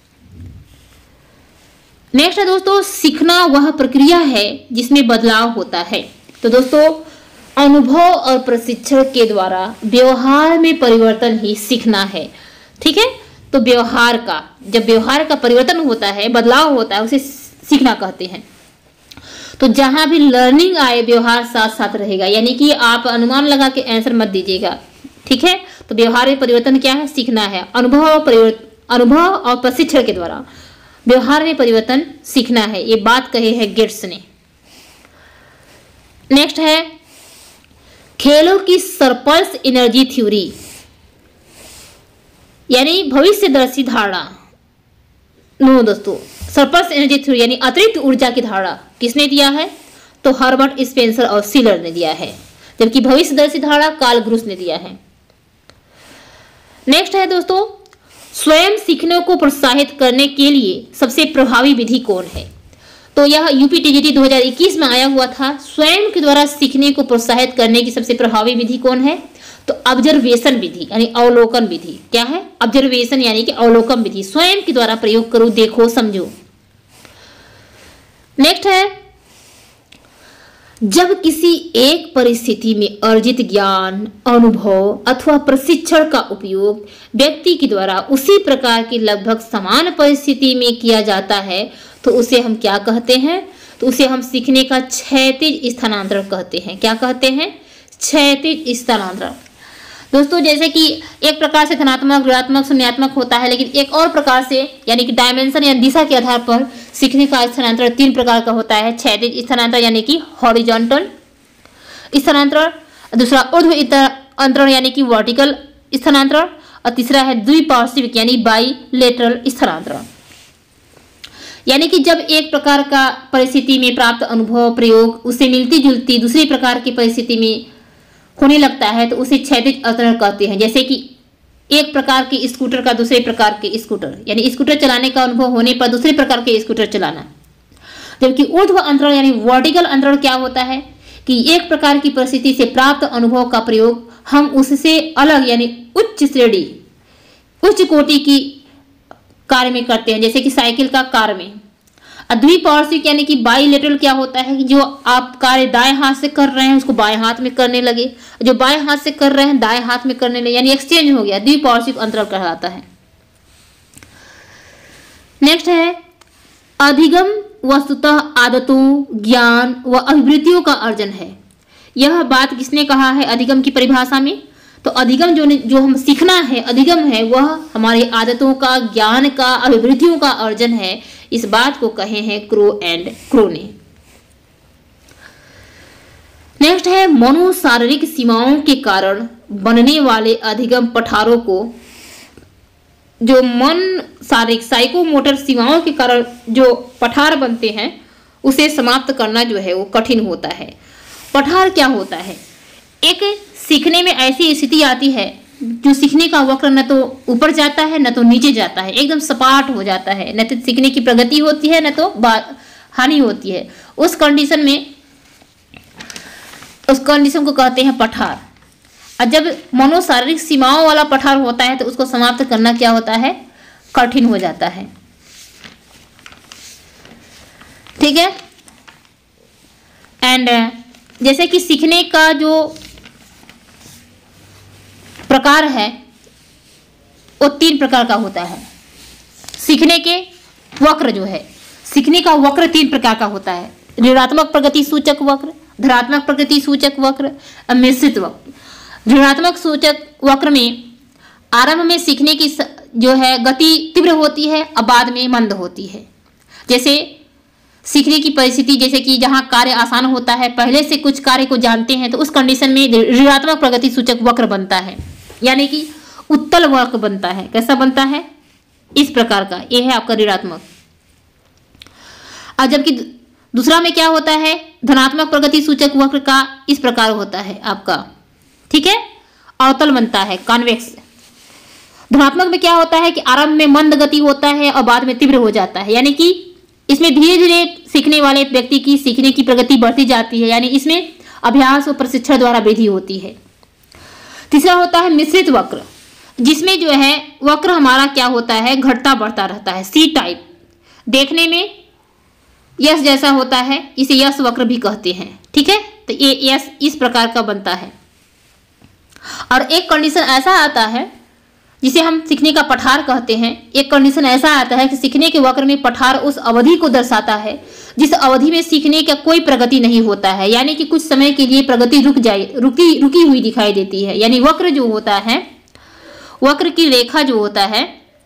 नेक्स्ट है दोस्तों, सीखना वह प्रक्रिया है जिसमें बदलाव होता है। तो दोस्तों अनुभव और प्रशिक्षण के द्वारा व्यवहार में परिवर्तन ही सीखना है, ठीक है। तो जब व्यवहार का परिवर्तन होता है, बदलाव होता है, उसे सीखना कहते हैं। तो जहां भी लर्निंग आए व्यवहार साथ साथ रहेगा, यानी कि आप अनुमान लगा के आंसर मत दीजिएगा, ठीक है। तो व्यवहार में परिवर्तन क्या है? सीखना है। अनुभव और प्रशिक्षण के द्वारा व्यवहार में परिवर्तन सीखना है, ये बात कही है गेट्स ने। नेक्स्ट है खेलों की सरप्लस एनर्जी थ्योरी यानी भविष्यदर्शी धारणा। नो दोस्तों, सरप्लस एनर्जी थ्योरी यानी अतिरिक्त ऊर्जा की धारणा किसने दिया है? तो हर्बर्ट स्पेंसर और सीलर ने दिया है, जबकि भविष्यदर्शी धारणा कार्ल ग्रुस ने दिया है। नेक्स्ट है दोस्तों, स्वयं सीखने को प्रोत्साहित करने के लिए सबसे प्रभावी विधि कौन है? तो यह यूपीटीजीटी 2021 में आया हुआ था। स्वयं के द्वारा सीखने को प्रोत्साहित करने की सबसे प्रभावी विधि कौन है? तो ऑब्जर्वेशन विधि यानी अवलोकन विधि। क्या है? ऑब्जर्वेशन यानी कि अवलोकन विधि। स्वयं के द्वारा प्रयोग करो, देखो, समझो। नेक्स्ट है, जब किसी एक परिस्थिति में अर्जित ज्ञान, अनुभव अथवा प्रशिक्षण का उपयोग व्यक्ति के द्वारा उसी प्रकार की लगभग समान परिस्थिति में किया जाता है तो उसे हम क्या कहते हैं? तो उसे हम सीखने का क्षैतिज स्थानांतरण कहते हैं। क्या कहते हैं? क्षैतिज स्थानांतरण। दोस्तों, जैसे कि एक प्रकार से धनात्मक, ऋणात्मक, शून्यात्मक होता है, लेकिन एक और प्रकार से यानी कि डायमेंशन या दिशा के आधार पर सीखने का स्थानांतरण 3 प्रकार का होता है। क्षैतिज स्थानांतरण यानी कि हॉरिजॉन्टल स्थानांतरण, दूसरा ऊर्ध्व स्थानांतरण यानी कि वर्टिकल स्थानांतरण, और तीसरा है द्विपार्श्विक यानी बाइलेटरल स्थानांतरण। यानी कि जब एक प्रकार का परिस्थिति में प्राप्त अनुभव, प्रयोग उससे मिलती जुलती दूसरी प्रकार की परिस्थिति में होने लगता है तो उसे क्षैतिज अवतरण कहते हैं। जैसे कि एक प्रकार के स्कूटर का दूसरे प्रकार के स्कूटर, यानी स्कूटर चलाने का अनुभव होने पर दूसरे प्रकार के स्कूटर चलाना। जबकि ऊर्ध्व अंतरण यानी वर्टिकल अंतरण क्या होता है कि एक प्रकार की परिस्थिति से प्राप्त अनुभव का प्रयोग हम उससे अलग यानी उच्च श्रेणी, उच्च कोटि की कार्य में करते हैं, जैसे कि साइकिल का कार्य में। द्विपार्श्विक यानी कि बाइलेटरल क्या होता है कि जो आप कार्य दाएं हाथ से कर रहे हैं उसको बाएं हाथ में करने लगे, जो बाएं हाथ से कर रहे हैं दाएं हाथ में करने लगे, यानी एक्सचेंज हो गया, द्विपार्श्विक अंतरण कहलाता है। नेक्स्ट है, अधिगम वस्तुतः आदतों, ज्ञान व अभिवृत्तियों का अर्जन है। यह बात किसने कहा है अधिगम की परिभाषा में? तो अधिगम जो हम सीखना है, अधिगम है, वह हमारी आदतों का, ज्ञान का, अभिवृत्तियों का अर्जन है। इस बात को कहे हैं क्रो एंड क्रो ने। नेक्स्ट है, मनोशारीरिक सीमाओं के कारण बनने वाले अधिगम पठारों को, जो मन शारीरिक साइकोमोटर सीमाओं के कारण जो पठार बनते हैं उसे समाप्त करना जो है वो कठिन होता है। पठार क्या होता है? एक सीखने में ऐसी स्थिति आती है जो सीखने का वक्र न तो ऊपर जाता है न तो नीचे जाता है, एकदम सपाट हो जाता है, न तो सीखने की प्रगति होती है न तो हानि होती है। उस कंडीशन को कहते हैं पठार। और जब मनोशारीरिक सीमाओं वाला पठार होता है तो उसको समाप्त करना क्या होता है? कठिन हो जाता है। ठीक है। एंड जैसे कि सीखने का जो प्रकार है वो 3 प्रकार का होता है। सीखने के वक्र जो है, सीखने का वक्र 3 प्रकार का होता है। ऋणात्मक प्रगति सूचक वक्र, धनात्मक प्रगति सूचक वक्र, मिश्रित वक्र। ऋणात्मक सूचक वक्र में आरंभ में सीखने की जो है गति तीव्र होती है और बाद में मंद होती है। जैसे सीखने की परिस्थिति, जैसे कि जहाँ कार्य आसान होता है, पहले से कुछ कार्य को जानते हैं, तो उस कंडीशन में ऋणात्मक प्रगति सूचक वक्र बनता है, यानी कि उत्तल वक्र बनता है। कैसा बनता है? इस प्रकार का। यह है आपका ऋणात्मक। और जबकि दूसरा में क्या होता है? धनात्मक प्रगति सूचक वक्र का इस प्रकार होता है आपका, ठीक है, अवतल बनता है, कॉन्वेक्स। धनात्मक में क्या होता है कि आरंभ में मंद गति होता है और बाद में तीव्र हो जाता है, यानी कि इसमें धीरे धीरे सीखने वाले व्यक्ति की सीखने की प्रगति बढ़ती जाती है, यानी इसमें अभ्यास और प्रशिक्षण द्वारा वृद्धि होती है। तीसरा होता है मिश्रित वक्र, जिसमें जो है वक्र हमारा क्या होता है? घटता बढ़ता रहता है, सी टाइप, देखने में यश जैसा होता है, इसे यश वक्र भी कहते हैं। ठीक है, तो ये यश इस प्रकार का बनता है। और एक कंडीशन ऐसा आता है जिसे हम सीखने का पठार कहते हैं। एक कंडीशन ऐसा आता है कि सीखने के वक्र में पठार उस अवधि को दर्शाता है जिस अवधि में सीखने का कोई प्रगति नहीं होता है, यानी कि कुछ समय के लिए प्रगति रुकी हुई दिखाई देती है। यानी वक्र जो होता है, वक्र की रेखा जो होता है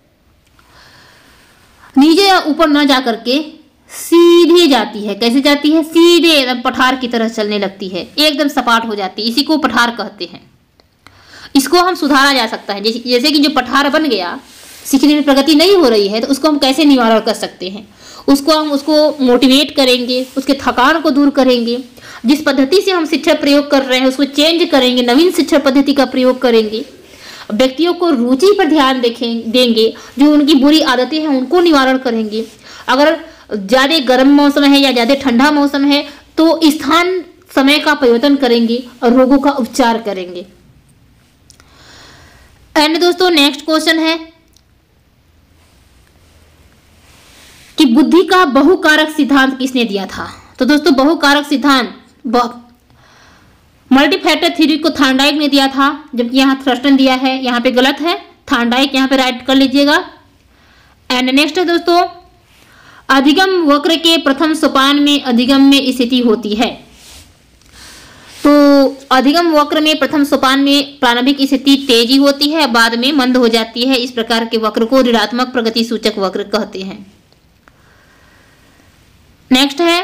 नीचे या ऊपर न जा करके सीधे जाती है। कैसे जाती है? सीधे एकदम पठार की तरह चलने लगती है, एकदम सपाट हो जाती है। इसी को पठार कहते हैं। इसको हम सुधारा जा सकता है। जैसे कि जो पठार बन गया, सीखने में प्रगति नहीं हो रही है, तो उसको हम कैसे निवारण कर सकते हैं? उसको मोटिवेट करेंगे, उसके थकान को दूर करेंगे। जिस पद्धति से हम शिक्षा प्रयोग कर रहे हैं उसको चेंज करेंगे, नवीन शिक्षा पद्धति का प्रयोग करेंगे। व्यक्तियों को रुचि पर ध्यान देंगे, जो उनकी बुरी आदतें हैं उनको निवारण करेंगे। अगर ज़्यादा गर्म मौसम है या ज़्यादा ठंडा मौसम है तो स्थान समय का परिवर्तन करेंगे और रोगों का उपचार करेंगे। एंड दोस्तों नेक्स्ट क्वेश्चन है कि बुद्धि का बहुकारक सिद्धांत किसने दिया था? तो दोस्तों बहुकारक सिद्धांत मल्टीफैक्टर थ्योरी को थॉर्नडाइक ने दिया था, जबकि यहाँ थ्रस्टन दिया है, यहाँ पे गलत है, थॉर्नडाइक यहाँ पे राइट कर लीजिएगा। एंड नेक्स्ट है दोस्तों, अधिगम वक्र के प्रथम सोपान में अधिगम में स्थिति होती है। तो अधिगम वक्र में प्रथम सोपान में प्रारंभिक स्थिति तेजी होती है, बाद में मंद हो जाती है। इस प्रकार के वक्र को ऋणात्मक प्रगति सूचक वक्र कहते हैं। नेक्स्ट है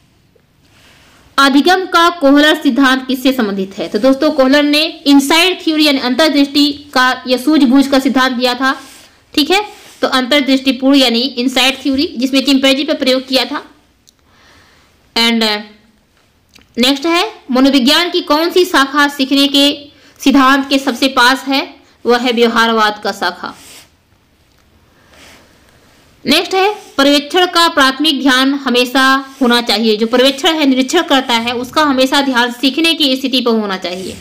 अधिगम का कोहलर सिद्धांत किससे संबंधित है? तो दोस्तों कोहलर ने इनसाइड थ्योरी यानी अंतर्दृष्टि का या सूझबूझ का सिद्धांत दिया था। ठीक है, तो अंतर्दृष्टिपूर्ण यानी इनसाइड थ्योरी, जिसमें चिंपैंजी पर प्रयोग किया था। एंड नेक्स्ट है मनोविज्ञान की कौन सी शाखा सीखने के सिद्धांत के सबसे पास है? वह है व्यवहारवाद का शाखा। नेक्स्ट है पर्यवेक्षण का प्राथमिक ध्यान हमेशा होना चाहिए। जो पर्यवेक्षण है, निरीक्षण करता है, उसका हमेशा ध्यान सीखने की स्थिति पर होना चाहिए।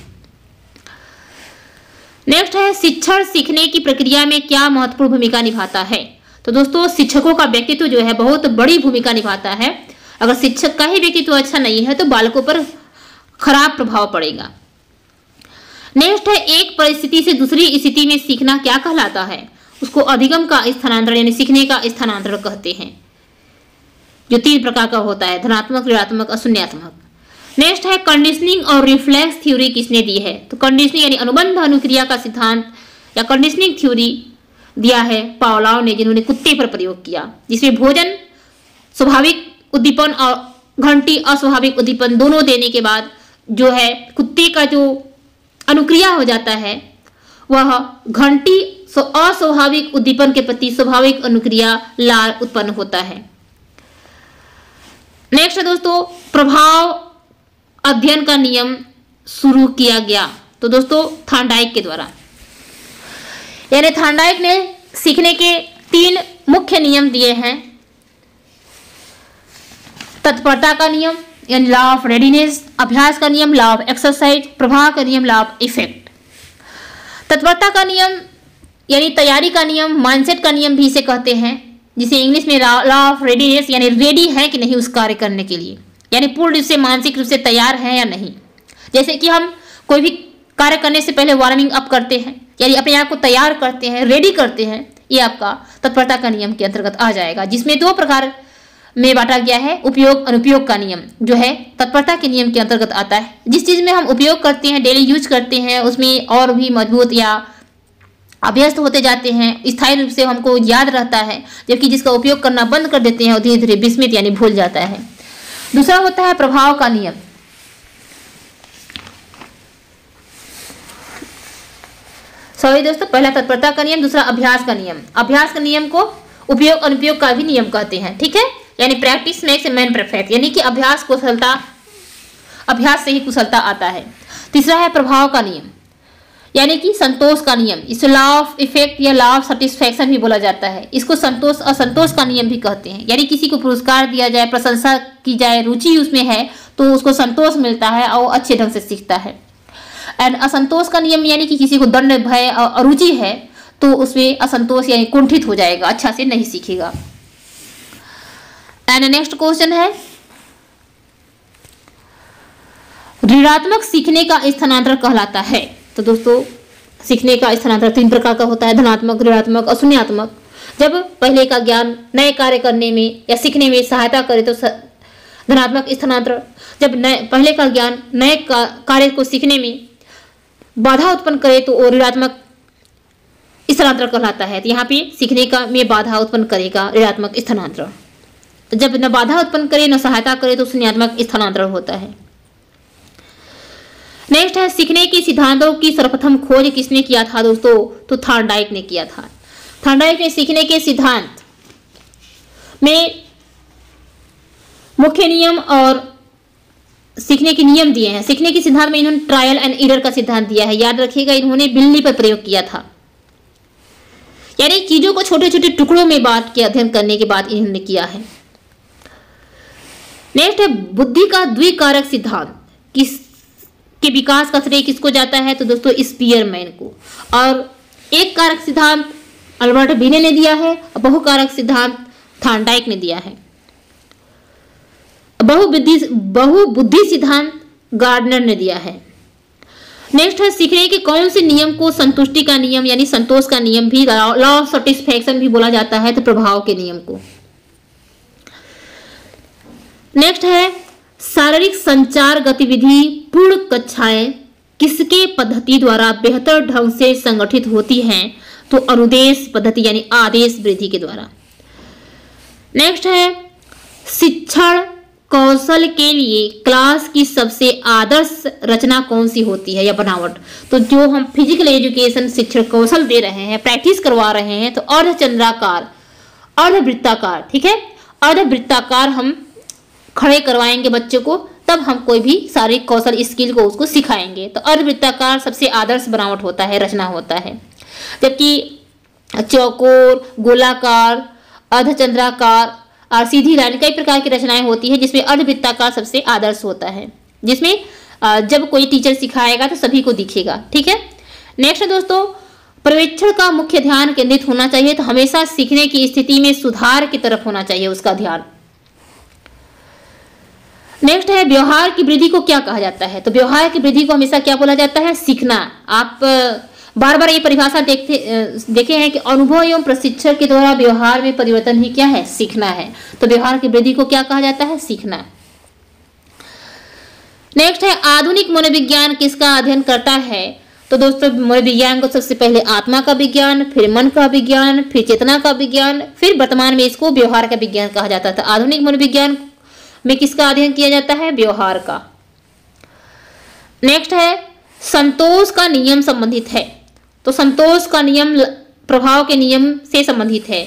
नेक्स्ट है शिक्षण सीखने की प्रक्रिया में क्या महत्वपूर्ण भूमिका निभाता है? तो दोस्तों शिक्षकों का व्यक्तित्व जो है बहुत बड़ी भूमिका निभाता है। अगर शिक्षक का ही व्यक्तित्व अच्छा नहीं है तो बालकों पर खराब प्रभाव पड़ेगा। नेक्स्ट है एक परिस्थिति से दूसरी स्थिति में सीखना क्या कहलाता है? उसको अधिगम का स्थानांतरण यानी सीखने का स्थानांतरण कहते हैं, जो 3 प्रकार का होता है, धनात्मक, ऋणात्मक और शून्यात्मक। नेक्स्ट है कंडीशनिंग और रिफ्लेक्स थ्योरी किसने दी है? तो कंडीशनिंग यानी अनुबंध अनुक्रिया का सिद्धांत या कंडीशनिंग थ्योरी दिया है पावलोव ने, जिन्होंने कुत्ते पर प्रयोग किया, जिसमें भोजन, स्वाभाविक उद्दीपन और घंटी अस्वाभाविक उद्दीपन दोनों देने के बाद जो है कुत्ते का जो अनुक्रिया हो जाता है वह घंटी अस्वाभाविक उद्दीपन के प्रति स्वाभाविक अनुक्रिया लाल उत्पन्न होता है। नेक्स्ट है दोस्तों प्रभाव अध्ययन का नियम शुरू किया गया। तो दोस्तों थॉर्नडाइक के द्वारा, यानी थॉर्नडाइक ने सीखने के 3 मुख्य नियम दिए हैं। तत्परता का नियम यानी लॉ ऑफ रेडीनेस, अभ्यास का नियम लॉ ऑफ एक्सरसाइज, प्रभाव का नियम लॉ ऑफ इफेक्ट। तत्परता का नियम यानी तैयारी का नियम, माइंडसेट का नियम भी इसे कहते हैं, जिसे इंग्लिश में लॉ ऑफ रेडीनेस यानी रेडी है कि नहीं उस कार्य करने के लिए, यानी पूर्ण रूप से मानसिक रूप से तैयार है या नहीं। जैसे कि हम कोई भी कार्य करने से पहले वार्मिंग अप करते हैं, यानी अपने आप को तैयार करते हैं, रेडी करते हैं, ये आपका तत्परता का नियम के अंतर्गत आ जाएगा, जिसमें 2 प्रकार में बांटा गया है। उपयोग अनुपयोग का नियम जो है तत्परता के नियम के अंतर्गत आता है। जिस चीज में हम उपयोग करते हैं, डेली यूज करते हैं, उसमें और भी मजबूत या अभ्यस्त होते जाते हैं, स्थायी रूप से हमको याद रहता है, जबकि जिसका उपयोग करना बंद कर देते हैं और धीरे धीरे विस्मृत यानी भूल जाता है। दूसरा होता है प्रभाव का नियम। सॉरी दोस्तों, पहला तत्परता का नियम, दूसरा अभ्यास का नियम। अभ्यास का नियम को उपयोग अनुपयोग का भी नियम कहते हैं। ठीक है, यानी practice makes a man perfect, यानी कि अभ्यास से ही कुशलता आता है। तीसरा है प्रभाव का नियम, यानी कि संतोष का नियम। इसे लॉ ऑफ इफेक्ट या लॉ ऑफ सेटिस्फैक्शन भी बोला जाता है। इसको संतोष असंतोष का नियम भी कहते हैं, यानी किसी को पुरस्कार दिया जाए, प्रशंसा की जाए, रुचि उसमें है तो उसको संतोष मिलता है और वो अच्छे ढंग से सीखता है। एंड असंतोष का नियम यानी कि किसी को दंड, भय और अरुचि है तो उसमें असंतोष यानी कुंठित हो जाएगा, अच्छा से नहीं सीखेगा। एंड नेक्स्ट क्वेश्चन है ऋणात्मक सीखने का स्थानांतरण कहलाता है। तो दोस्तों सीखने का स्थानांतरण 3 प्रकार का होता है, धनात्मक, ऋणात्मक और शून्यात्मक। जब पहले का ज्ञान नए कार्य करने में या सीखने में सहायता करे तो धनात्मक स्थानांतरण, जब पहले का ज्ञान नए कार्य को सीखने में बाधा उत्पन्न करे तो वो ऋणात्मक स्थानांतरण कहलाता है। तो यहाँ पे सीखने का में बाधा उत्पन्न करेगा ऋणात्मक स्थानांतरण। तो जब न बाधा उत्पन्न करे न सहायता करे तो शून्यात्मक स्थानांतरण होता है। नेक्स्ट है सीखने के सिद्धांतों की सर्वप्रथम खोज किसने किया था दोस्तों? तो थॉर्नडाइक ने किया था। थॉर्नडाइक ने सीखने के सिद्धांत में मुख्य नियम और सीखने के नियम दिए हैं। सीखने के सिद्धांत में इन्होंने ट्रायल एंड एरर का सिद्धांत दिया है। याद रखिएगा, इन्होंने बिल्ली पर प्रयोग किया था, यानी चीजों को छोटे छोटे टुकड़ों में बांट के अध्ययन करने के बाद इन्होंने किया है। नेक्स्ट है बुद्धि का द्विकारक सिद्धांत। किस के विकास का श्रेय किसको जाता है? तो दोस्तों स्पीयरमैन को। और एक कारक सिद्धांत अल्बर्ट बीने ने दिया है और बहुकारक सिद्धांत थॉर्नडाइक ने दिया है। बहुबुद्धि सिद्धांत गार्डनर ने दिया है। नेक्स्ट है सीखने के कौन से नियम को संतुष्टि का नियम यानी संतोष का नियम भी, लॉ ऑफ सैटिस्फैक्शन भी बोला जाता है, तो प्रभाव के नियम को। नेक्स्ट है शारीरिक संचार गतिविधि पूर्ण कक्षाएं किसके पद्धति द्वारा बेहतर ढंग से संगठित होती हैं? तो अनुदेश पद्धति यानी आदेश वृद्धि के द्वारा। नेक्स्ट है शिक्षण कौशल के लिए क्लास की सबसे आदर्श रचना कौन सी होती है या बनावट? तो जो हम फिजिकल एजुकेशन शिक्षण कौशल दे रहे हैं, प्रैक्टिस करवा रहे हैं, तो अर्धचंद्राकार, अर्धवृत्ताकार, ठीक है, अर्धवृत्ताकार हम खड़े करवाएंगे बच्चे को, तब हम कोई भी शारीरिक कौशल स्किल को उसको सिखाएंगे। तो अर्धवृत्ताकार सबसे आदर्श बनावट होता है, रचना होता है। जबकि चौकोर, गोलाकार, अर्धचंद्राकार और सीधी लाइन कई प्रकार की रचनाएं होती है, जिसमें अर्धवृत्ताकार सबसे आदर्श होता है, जिसमें जब कोई टीचर सिखाएगा तो सभी को दिखेगा, ठीक है। नेक्स्ट दोस्तों, पर्यवेक्षण का मुख्य ध्यान केंद्रित होना चाहिए, तो हमेशा सीखने की स्थिति में सुधार की तरफ होना चाहिए उसका ध्यान। नेक्स्ट है व्यवहार की वृद्धि को क्या कहा जाता है? तो व्यवहार की वृद्धि को हमेशा क्या बोला जाता है? सीखना। आप बार बार ये परिभाषा देखे हैं कि अनुभव एवं प्रशिक्षण के द्वारा व्यवहार में परिवर्तन ही क्या है? सीखना है। तो व्यवहार की वृद्धि को क्या कहा जाता है? सीखना। नेक्स्ट है आधुनिक मनोविज्ञान किसका अध्ययन करता है? तो दोस्तों मनोविज्ञान को सबसे पहले आत्मा का विज्ञान, फिर मन का विज्ञान, फिर चेतना का विज्ञान, फिर वर्तमान में इसको व्यवहार का विज्ञान कहा जाता था। आधुनिक मनोविज्ञान में किसका अध्ययन किया जाता है? व्यवहार का। नेक्स्ट है संतोष का नियम संबंधित है, तो संतोष का नियम प्रभाव के नियम से संबंधित है।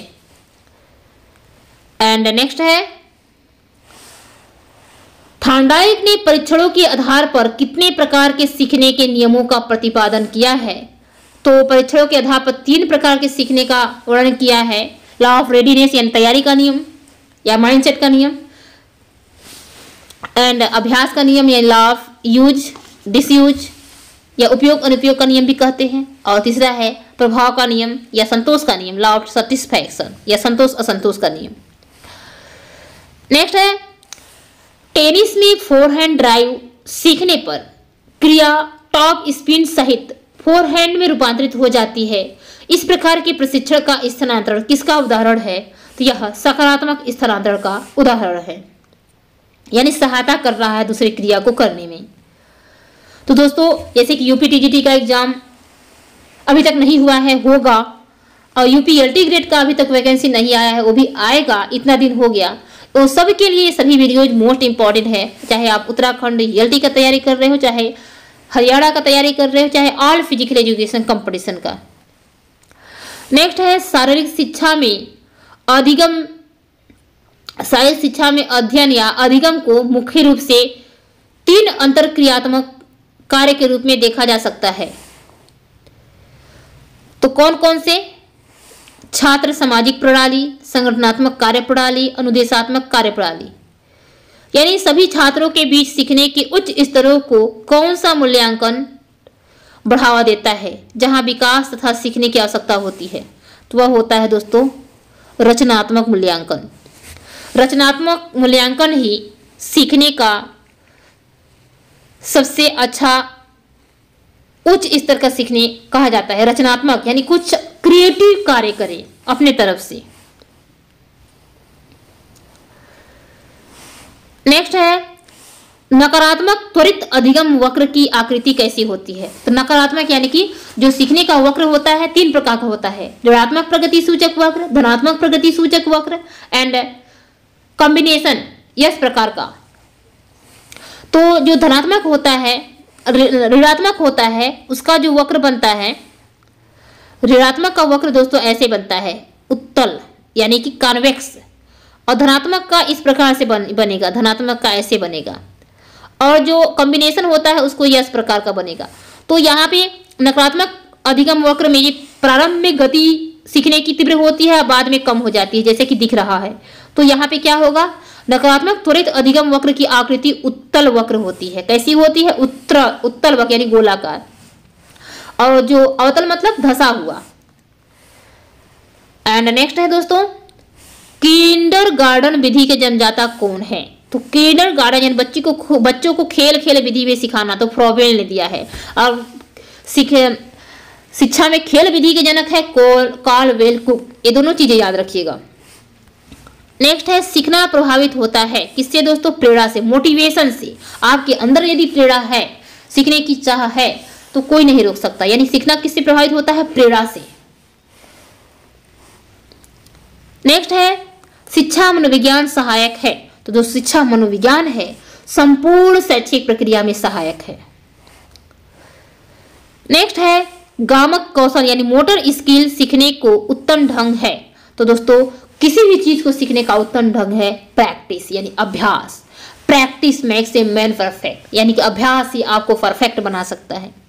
एंड नेक्स्ट है थॉर्नडाइक ने परीक्षणों के आधार पर कितने प्रकार के सीखने के नियमों का प्रतिपादन किया है? तो परीक्षणों के आधार पर 3 प्रकार के सीखने का वर्णन किया है। लॉ ऑफ रेडीनेस यानी तैयारी का नियम या माइंडसेट का नियम, एंड अभ्यास का नियम या लॉ ऑफ यूज डिसयूज या उपयोग अनुपयोग का नियम भी कहते हैं, और तीसरा है प्रभाव का नियम या संतोष का नियम, लॉ ऑफ सैटिस्फैक्शन या संतोष असंतोष का नियम। नेक्स्ट है टेनिस में फोरहैंड ड्राइव सीखने पर क्रिया टॉप स्पिन सहित फोरहैंड में रूपांतरित हो जाती है। इस प्रकार के प्रशिक्षण का स्थानांतरण किसका उदाहरण है? तो यह सकारात्मक स्थानांतरण का उदाहरण है, यानी सहायता कर रहा है दूसरी क्रिया को करने में। तो दोस्तों जैसे कि यूपीटीजीटी का एग्जाम अभी तक नहीं हुआ है, होगा, और यूपीएलटी ग्रेड का अभी तक वैकेंसी नहीं आया है, वो भी आएगा, इतना दिन हो गया। तो सबके लिए सभी वीडियोज मोस्ट इंपॉर्टेंट है, चाहे आप उत्तराखंड ईएलटी का तैयारी कर रहे हो, चाहे हरियाणा का तैयारी कर रहे हो, चाहे ऑल फिजिकल एजुकेशन कंपटीशन का। नेक्स्ट है शारीरिक शिक्षा में अध्ययन या अधिगम को मुख्य रूप से 3 अंतरक्रियात्मक कार्य के रूप में देखा जा सकता है। तो कौन कौन से? छात्र सामाजिक प्रणाली, संगठनात्मक कार्य प्रणाली, अनुदेशात्मक कार्य प्रणाली। यानी सभी छात्रों के बीच सीखने के उच्च स्तरों को कौन सा मूल्यांकन बढ़ावा देता है, जहां विकास तथा सीखने की आवश्यकता होती है? तो वह होता है दोस्तों रचनात्मक मूल्यांकन। रचनात्मक मूल्यांकन ही सीखने का सबसे अच्छा उच्च स्तर का सीखने कहा जाता है। रचनात्मक यानी कुछ क्रिएटिव कार्य करें अपने तरफ से। नेक्स्ट है नकारात्मक त्वरित अधिगम वक्र की आकृति कैसी होती है? तो नकारात्मक यानी कि जो सीखने का वक्र होता है 3 प्रकार का होता है। ऋणात्मक प्रगति सूचक वक्र, धनात्मक प्रगति सूचक वक्र एंड कॉम्बिनेशन यस प्रकार का। तो जो धनात्मक होता है, ऋणात्मक होता है, उसका जो वक्र बनता है, ऋणात्मक का वक्र दोस्तों ऐसे बनता है उत्तल यानी कि कॉन्वेक्स, और धनात्मक का इस प्रकार से बनेगा, धनात्मक का ऐसे बनेगा। और जो कॉम्बिनेशन होता है उसको यह इस प्रकार का बनेगा। तो यहाँ पे नकारात्मक अधिगम वक्र में ये प्रारंभ में गति सीखने की तीव्र होती है, बाद में कम हो जाती है, जैसे कि दिख रहा है। तो यहाँ पे क्या होगा, नकारात्मक त्वरित अधिगम वक्र की आकृति उत्तल वक्र होती है। कैसी होती है, उत्तल वक्र यानी गोलाकार, और जो अवतल मतलब धसा हुआ। एंड नेक्स्ट है दोस्तों, किंडरगार्टन विधि के जन्मदाता कौन है? तो किंडरगार्टन यानी बच्चों को खेल खेल विधि में सिखाना, तो फ्रॉबेल ने दिया है। और शिक्षा में खेल विधि के जनक है कार्ल वेलकुक। ये दोनों चीजें याद रखिएगा। नेक्स्ट है, सीखना प्रभावित होता है किससे दोस्तों? प्रेरणा से, मोटिवेशन से। आपके अंदर यदि प्रेरणा है, सीखने की चाह है, तो कोई नहीं रोक सकता। यानी सीखना किससे प्रभावित होता है? प्रेरणा से। नेक्स्ट है, शिक्षा मनोविज्ञान सहायक है। तो जो शिक्षा मनोविज्ञान है संपूर्ण शैक्षिक प्रक्रिया में सहायक है। नेक्स्ट है, गामक कौशल यानी मोटर स्किल सीखने को उत्तम ढंग है। तो दोस्तों किसी भी चीज को सीखने का उत्तम ढंग है प्रैक्टिस यानी अभ्यास। Practice makes a man perfect, यानी कि अभ्यास ही आपको परफेक्ट बना सकता है।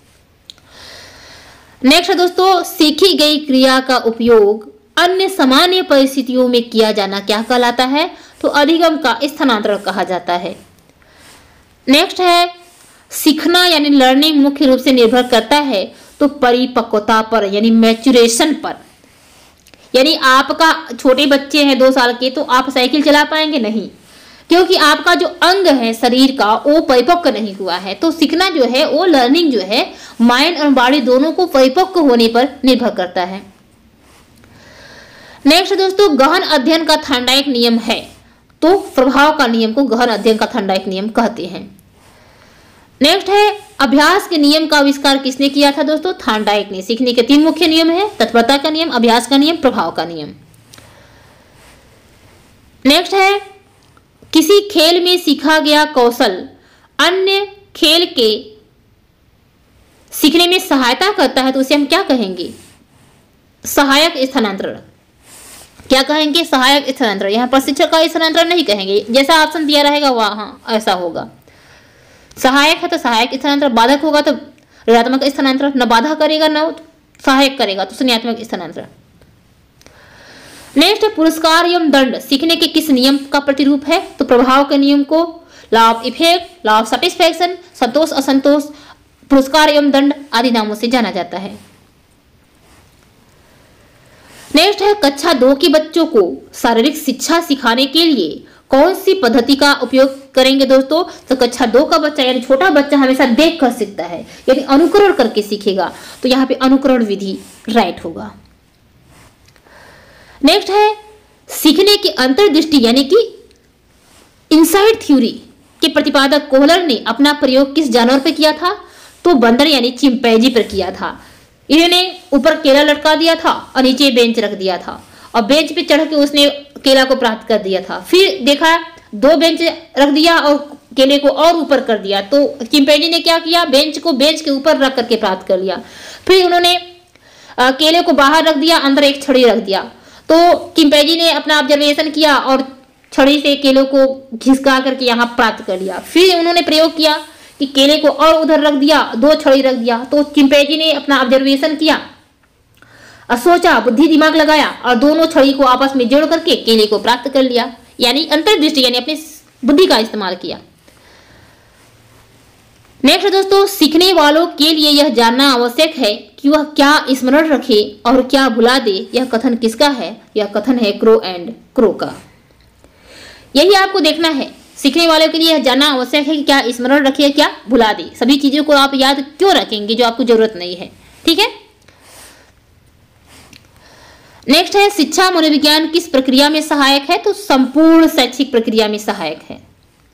नेक्स्ट दोस्तों, सीखी गई क्रिया का उपयोग अन्य सामान्य परिस्थितियों में किया जाना क्या कहलाता है? तो अधिगम का स्थानांतरण कहा जाता है। नेक्स्ट है, सीखना यानी लर्निंग मुख्य रूप से निर्भर करता है तो परिपक्वता पर यानी मैच्योरेशन पर। यानी आपका छोटे बच्चे हैं 2 साल के, तो आप साइकिल चला पाएंगे नहीं, क्योंकि आपका जो अंग है शरीर का वो परिपक्व नहीं हुआ है। तो सीखना जो है वो लर्निंग जो है माइंड और बॉडी दोनों को परिपक्व होने पर निर्भर करता है। नेक्स्ट दोस्तों, गहन अध्ययन का थॉर्नडाइक नियम है। तो प्रभाव का नियम को गहन अध्ययन का थॉर्नडाइक नियम कहते हैं। नेक्स्ट है, अभ्यास के नियम का आविष्कार किसने किया था दोस्तों? थॉर्नडाइक ने। सीखने के 3 मुख्य नियम है, तत्परता का नियम, अभ्यास का नियम, प्रभाव का नियम। नेक्स्ट है, किसी खेल में सीखा गया कौशल अन्य खेल के सीखने में सहायता करता है तो उसे हम क्या कहेंगे? सहायक स्थानांतरण। क्या कहेंगे? सहायक स्थानांतरण। यहाँ प्रशिक्षक का स्थानांतरण नहीं कहेंगे, जैसा ऑप्शन दिया रहेगा वहां ऐसा होगा। सहायक है तो सहायक स्थानांतरण, बाधक होगा तो ऋणात्मक स्थानांतरण, न बाधा करेगा न सहायक करेगा तो शून्यात्मक स्थानांतरण। नेक्स्ट है, पुरस्कार एवं दंड सीखने के किस नियम का प्रतिरूप है? तो प्रभाव के नियम को law of effect, law of satisfaction, संतोष असंतोष, पुरस्कार एवं दंड आदि नामों से जाना जाता है। नेक्स्ट है, कक्षा 2 के बच्चों को शारीरिक शिक्षा सिखाने के लिए कौन सी पद्धति का उपयोग करेंगे दोस्तों? तो कक्षा 2 का बच्चा यानी छोटा बच्चा हमेशा देख कर सीखता है, यानी अनुकरण करके सीखेगा। तो यहाँ पे अनुकरण विधि राइट होगा। नेक्स्ट है, सीखने की अंतर्दृष्टि यानी कि इनसाइड थ्योरी के प्रतिपादक कोहलर ने अपना प्रयोग किस जानवर पर किया था? तो बंदर यानी चिंपैंजी पर किया था। इन्होंने ऊपर केला लटका दिया था और नीचे बेंच रख दिया था, और बेंच पे चढ़ के उसने केला को प्राप्त कर दिया था। फिर देखा 2 बेंच रख दिया और केले को और ऊपर कर दिया, तो चिंपैंजी ने क्या किया? बेंच को बेंच के ऊपर रख करके प्राप्त कर लिया। फिर उन्होंने केले को बाहर रख दिया, अंदर एक छड़ी रख दिया। तो चिंपैंजी ने अपना ऑब्जर्वेशन किया और छड़ी से केलों को घिसका करके यहाँ प्राप्त कर लिया। फिर उन्होंने प्रयोग किया कि केले को और उधर रख दिया, 2 छड़ी रख दिया। तो चिंपैंजी ने अपना ऑब्जर्वेशन किया और सोचा, बुद्धि दिमाग लगाया और दोनों छड़ी को आपस में जोड़ करके केले को प्राप्त कर लिया। यानी अंतर्दृष्टि यानी अपनी बुद्धि का इस्तेमाल किया। नेक्स्ट दोस्तों, सीखने वालों के लिए यह जानना आवश्यक है कि वह क्या स्मरण रखे और क्या भुला दे। यह कथन किसका है? यह कथन है क्रो एंड क्रो का। यही आपको देखना है। सीखने वालों के लिए यह जानना आवश्यक है कि क्या स्मरण रखे, क्या भुला दे। सभी चीजों को आप याद क्यों रखेंगे जो आपको जरूरत नहीं है? ठीक है। नेक्स्ट है, शिक्षा मनोविज्ञान किस प्रक्रिया में सहायक है? तो संपूर्ण शैक्षिक प्रक्रिया में सहायक है।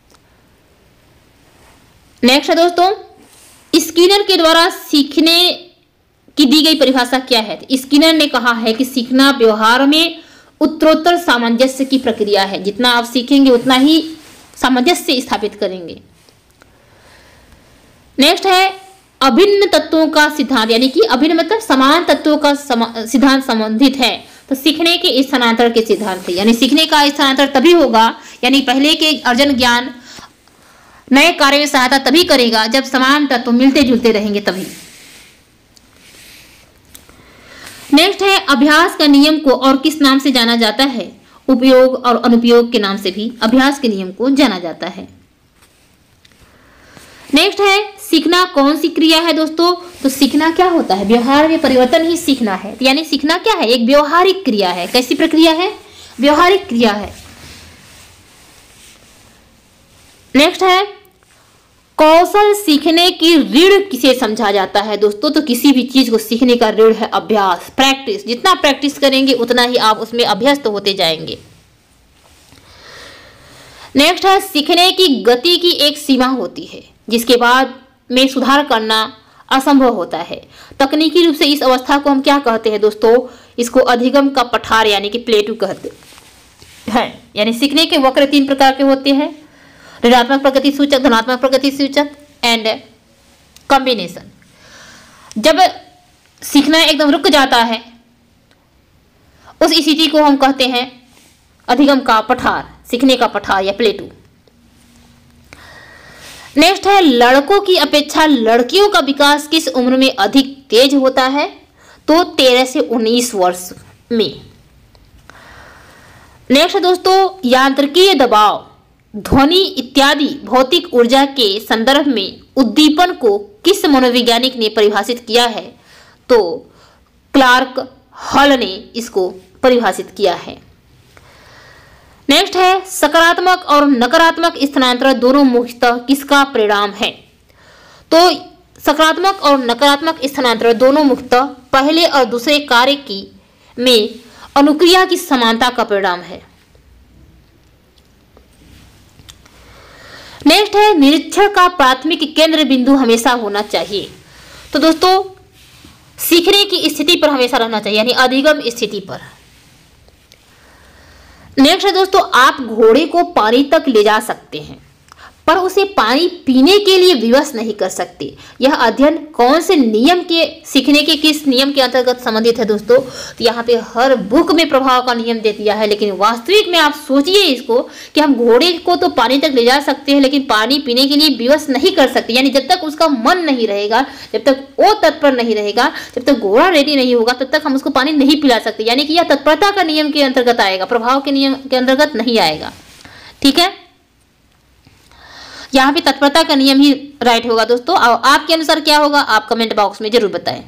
नेक्स्ट है दोस्तों, स्किनर के द्वारा सीखने की दी गई परिभाषा क्या है? तो स्किनर ने कहा है कि सीखना व्यवहार में उत्तरोत्तर सामंजस्य की प्रक्रिया है। जितना आप सीखेंगे उतना ही सामंजस्य स्थापित करेंगे। नेक्स्ट है, अभिन्न तत्वों का सिद्धांत यानी कि अभिन्न मतलब समान तत्वों का सिद्धांत संबंधित है तो सीखने के स्थानांतरण के सिद्धांत से। यानी सीखने का स्थानांतरण तभी होगा, यानी पहले के अर्जन ज्ञान नए कार्य में सहायता तभी करेगा जब समान तत्व मिलते जुलते रहेंगे तभी। नेक्स्ट है अभ्यास का नियम को और किस नाम से जाना जाता है? उपयोग और अनुपयोग के नाम से भी अभ्यास के नियम को जाना जाता है। नेक्स्ट है सीखना कौन सी क्रिया है दोस्तों? तो सीखना क्या होता है? व्यवहार में परिवर्तन ही सीखना है। यानी सीखना क्या है? एक व्यवहारिक क्रिया है। कैसी प्रक्रिया है? व्यवहारिक क्रिया है। नेक्स्ट है कौशल सीखने की ऋण किसे समझा जाता है दोस्तों? तो किसी भी चीज को सीखने का ऋण है अभ्यास, प्रैक्टिस। जितना प्रैक्टिस करेंगे उतना ही आप उसमें अभ्यस्त होते जाएंगे। नेक्स्ट है सीखने की गति की एक सीमा होती है जिसके बाद में सुधार करना असंभव होता है। तकनीकी रूप से इस अवस्था को हम क्या कहते हैं दोस्तों? इसको अधिगम का पठार यानी कि प्लेटू कहते हैं। यानी सीखने के वक्र 3 प्रकार के होते हैं, ऋणात्मक प्रगति सूचक, धनात्मक प्रगति सूचक एंड कॉम्बिनेशन। जब सीखना एकदम रुक जाता है उस स्थिति को हम कहते हैं अधिगम का पठार, सीखने का पठार या प्लेटू। नेक्स्ट है लड़कों की अपेक्षा लड़कियों का विकास किस उम्र में अधिक तेज होता है? तो 13 से 19 वर्ष में। नेक्स्ट दोस्तों यांत्रिकीय दबाव, ध्वनि इत्यादि भौतिक ऊर्जा के संदर्भ में उद्दीपन को किस मनोवैज्ञानिक ने परिभाषित किया है? तो क्लार्क हॉल ने इसको परिभाषित किया है। नेक्स्ट है सकारात्मक और नकारात्मक स्थानांतरण दोनों मुख्यतः किसका परिणाम है? तो सकारात्मक और नकारात्मक स्थानांतरण दोनों मुख्यतः पहले और दूसरे कार्य की में अनुक्रिया की समानता का परिणाम है। नेक्स्ट है निरीक्षण का प्राथमिक केंद्र बिंदु हमेशा होना चाहिए। तो दोस्तों सीखने की स्थिति पर हमेशा रहना चाहिए, यानी अधिगम स्थिति पर। नेक्स्ट है दोस्तों आप घोड़े को पानी तक ले जा सकते हैं पर उसे पानी पीने के लिए विवश नहीं कर सकते। यह अध्ययन कौन से नियम के, सीखने के किस नियम के अंतर्गत संबंधित है दोस्तों? तो यहाँ पे हर बुक में प्रभाव का नियम दे दिया है, लेकिन वास्तविक में आप सोचिए इसको कि हम घोड़े को तो पानी तक ले जा सकते हैं लेकिन पानी पीने के लिए विवश नहीं कर सकते। यानी जब तक उसका मन नहीं रहेगा, जब तक वो तत्पर नहीं रहेगा, जब तक घोड़ा रेडी नहीं होगा तब तक हम उसको पानी नहीं पिला सकते। यानी कि यह तत्परता का नियम के अंतर्गत आएगा, प्रभाव के नियम के अंतर्गत नहीं आएगा। ठीक है, यहाँ पे तत्परता का नियम ही राइट होगा दोस्तों। और आपके अनुसार क्या होगा आप कमेंट बॉक्स में जरूर बताएं।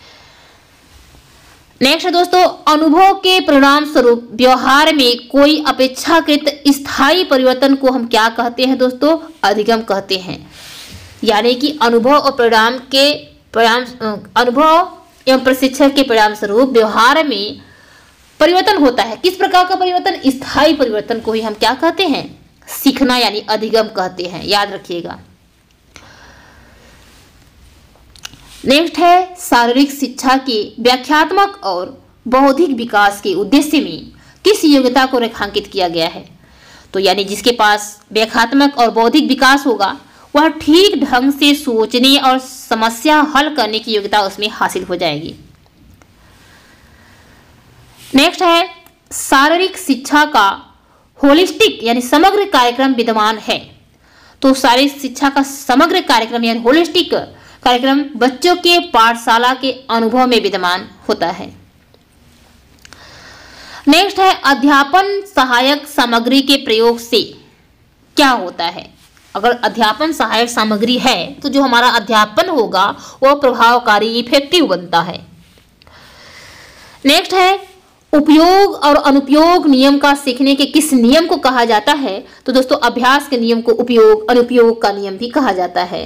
नेक्स्ट दोस्तों अनुभव के परिणाम स्वरूप व्यवहार में कोई अपेक्षाकृत स्थायी परिवर्तन को हम क्या कहते हैं दोस्तों? अधिगम कहते हैं। यानी कि अनुभव और परिणाम के अनुभव एवं प्रशिक्षण के परिणाम स्वरूप व्यवहार में परिवर्तन होता है। किस प्रकार का परिवर्तन? स्थायी परिवर्तन को ही हम क्या कहते हैं? सीखना यानी अधिगम कहते हैं, याद रखिएगा। नेक्स्ट है शारीरिक शिक्षा के व्याख्यात्मक और बौद्धिक विकास के उद्देश्य में किस योग्यता को रेखांकित किया गया है? तो यानी जिसके पास व्याख्यात्मक और बौद्धिक विकास होगा वह ठीक ढंग से सोचने और समस्या हल करने की योग्यता उसमें हासिल हो जाएगी। नेक्स्ट है शारीरिक शिक्षा का होलिस्टिक यानी समग्र कार्यक्रम विद्यमान है। तो शारीरिक शिक्षा का समग्र कार्यक्रम यानी होलिस्टिक कार्यक्रम बच्चों के पाठशाला के अनुभव में विद्यमान होता है। नेक्स्ट है अध्यापन सहायक सामग्री के प्रयोग से क्या होता है? अगर अध्यापन सहायक सामग्री है तो जो हमारा अध्यापन होगा वह प्रभावकारी इफेक्टिव बनता है। नेक्स्ट है उपयोग और अनुपयोग नियम का सीखने के किस नियम को कहा जाता है? तो दोस्तों अभ्यास के नियम को उपयोग अनुपयोग का नियम भी कहा जाता है।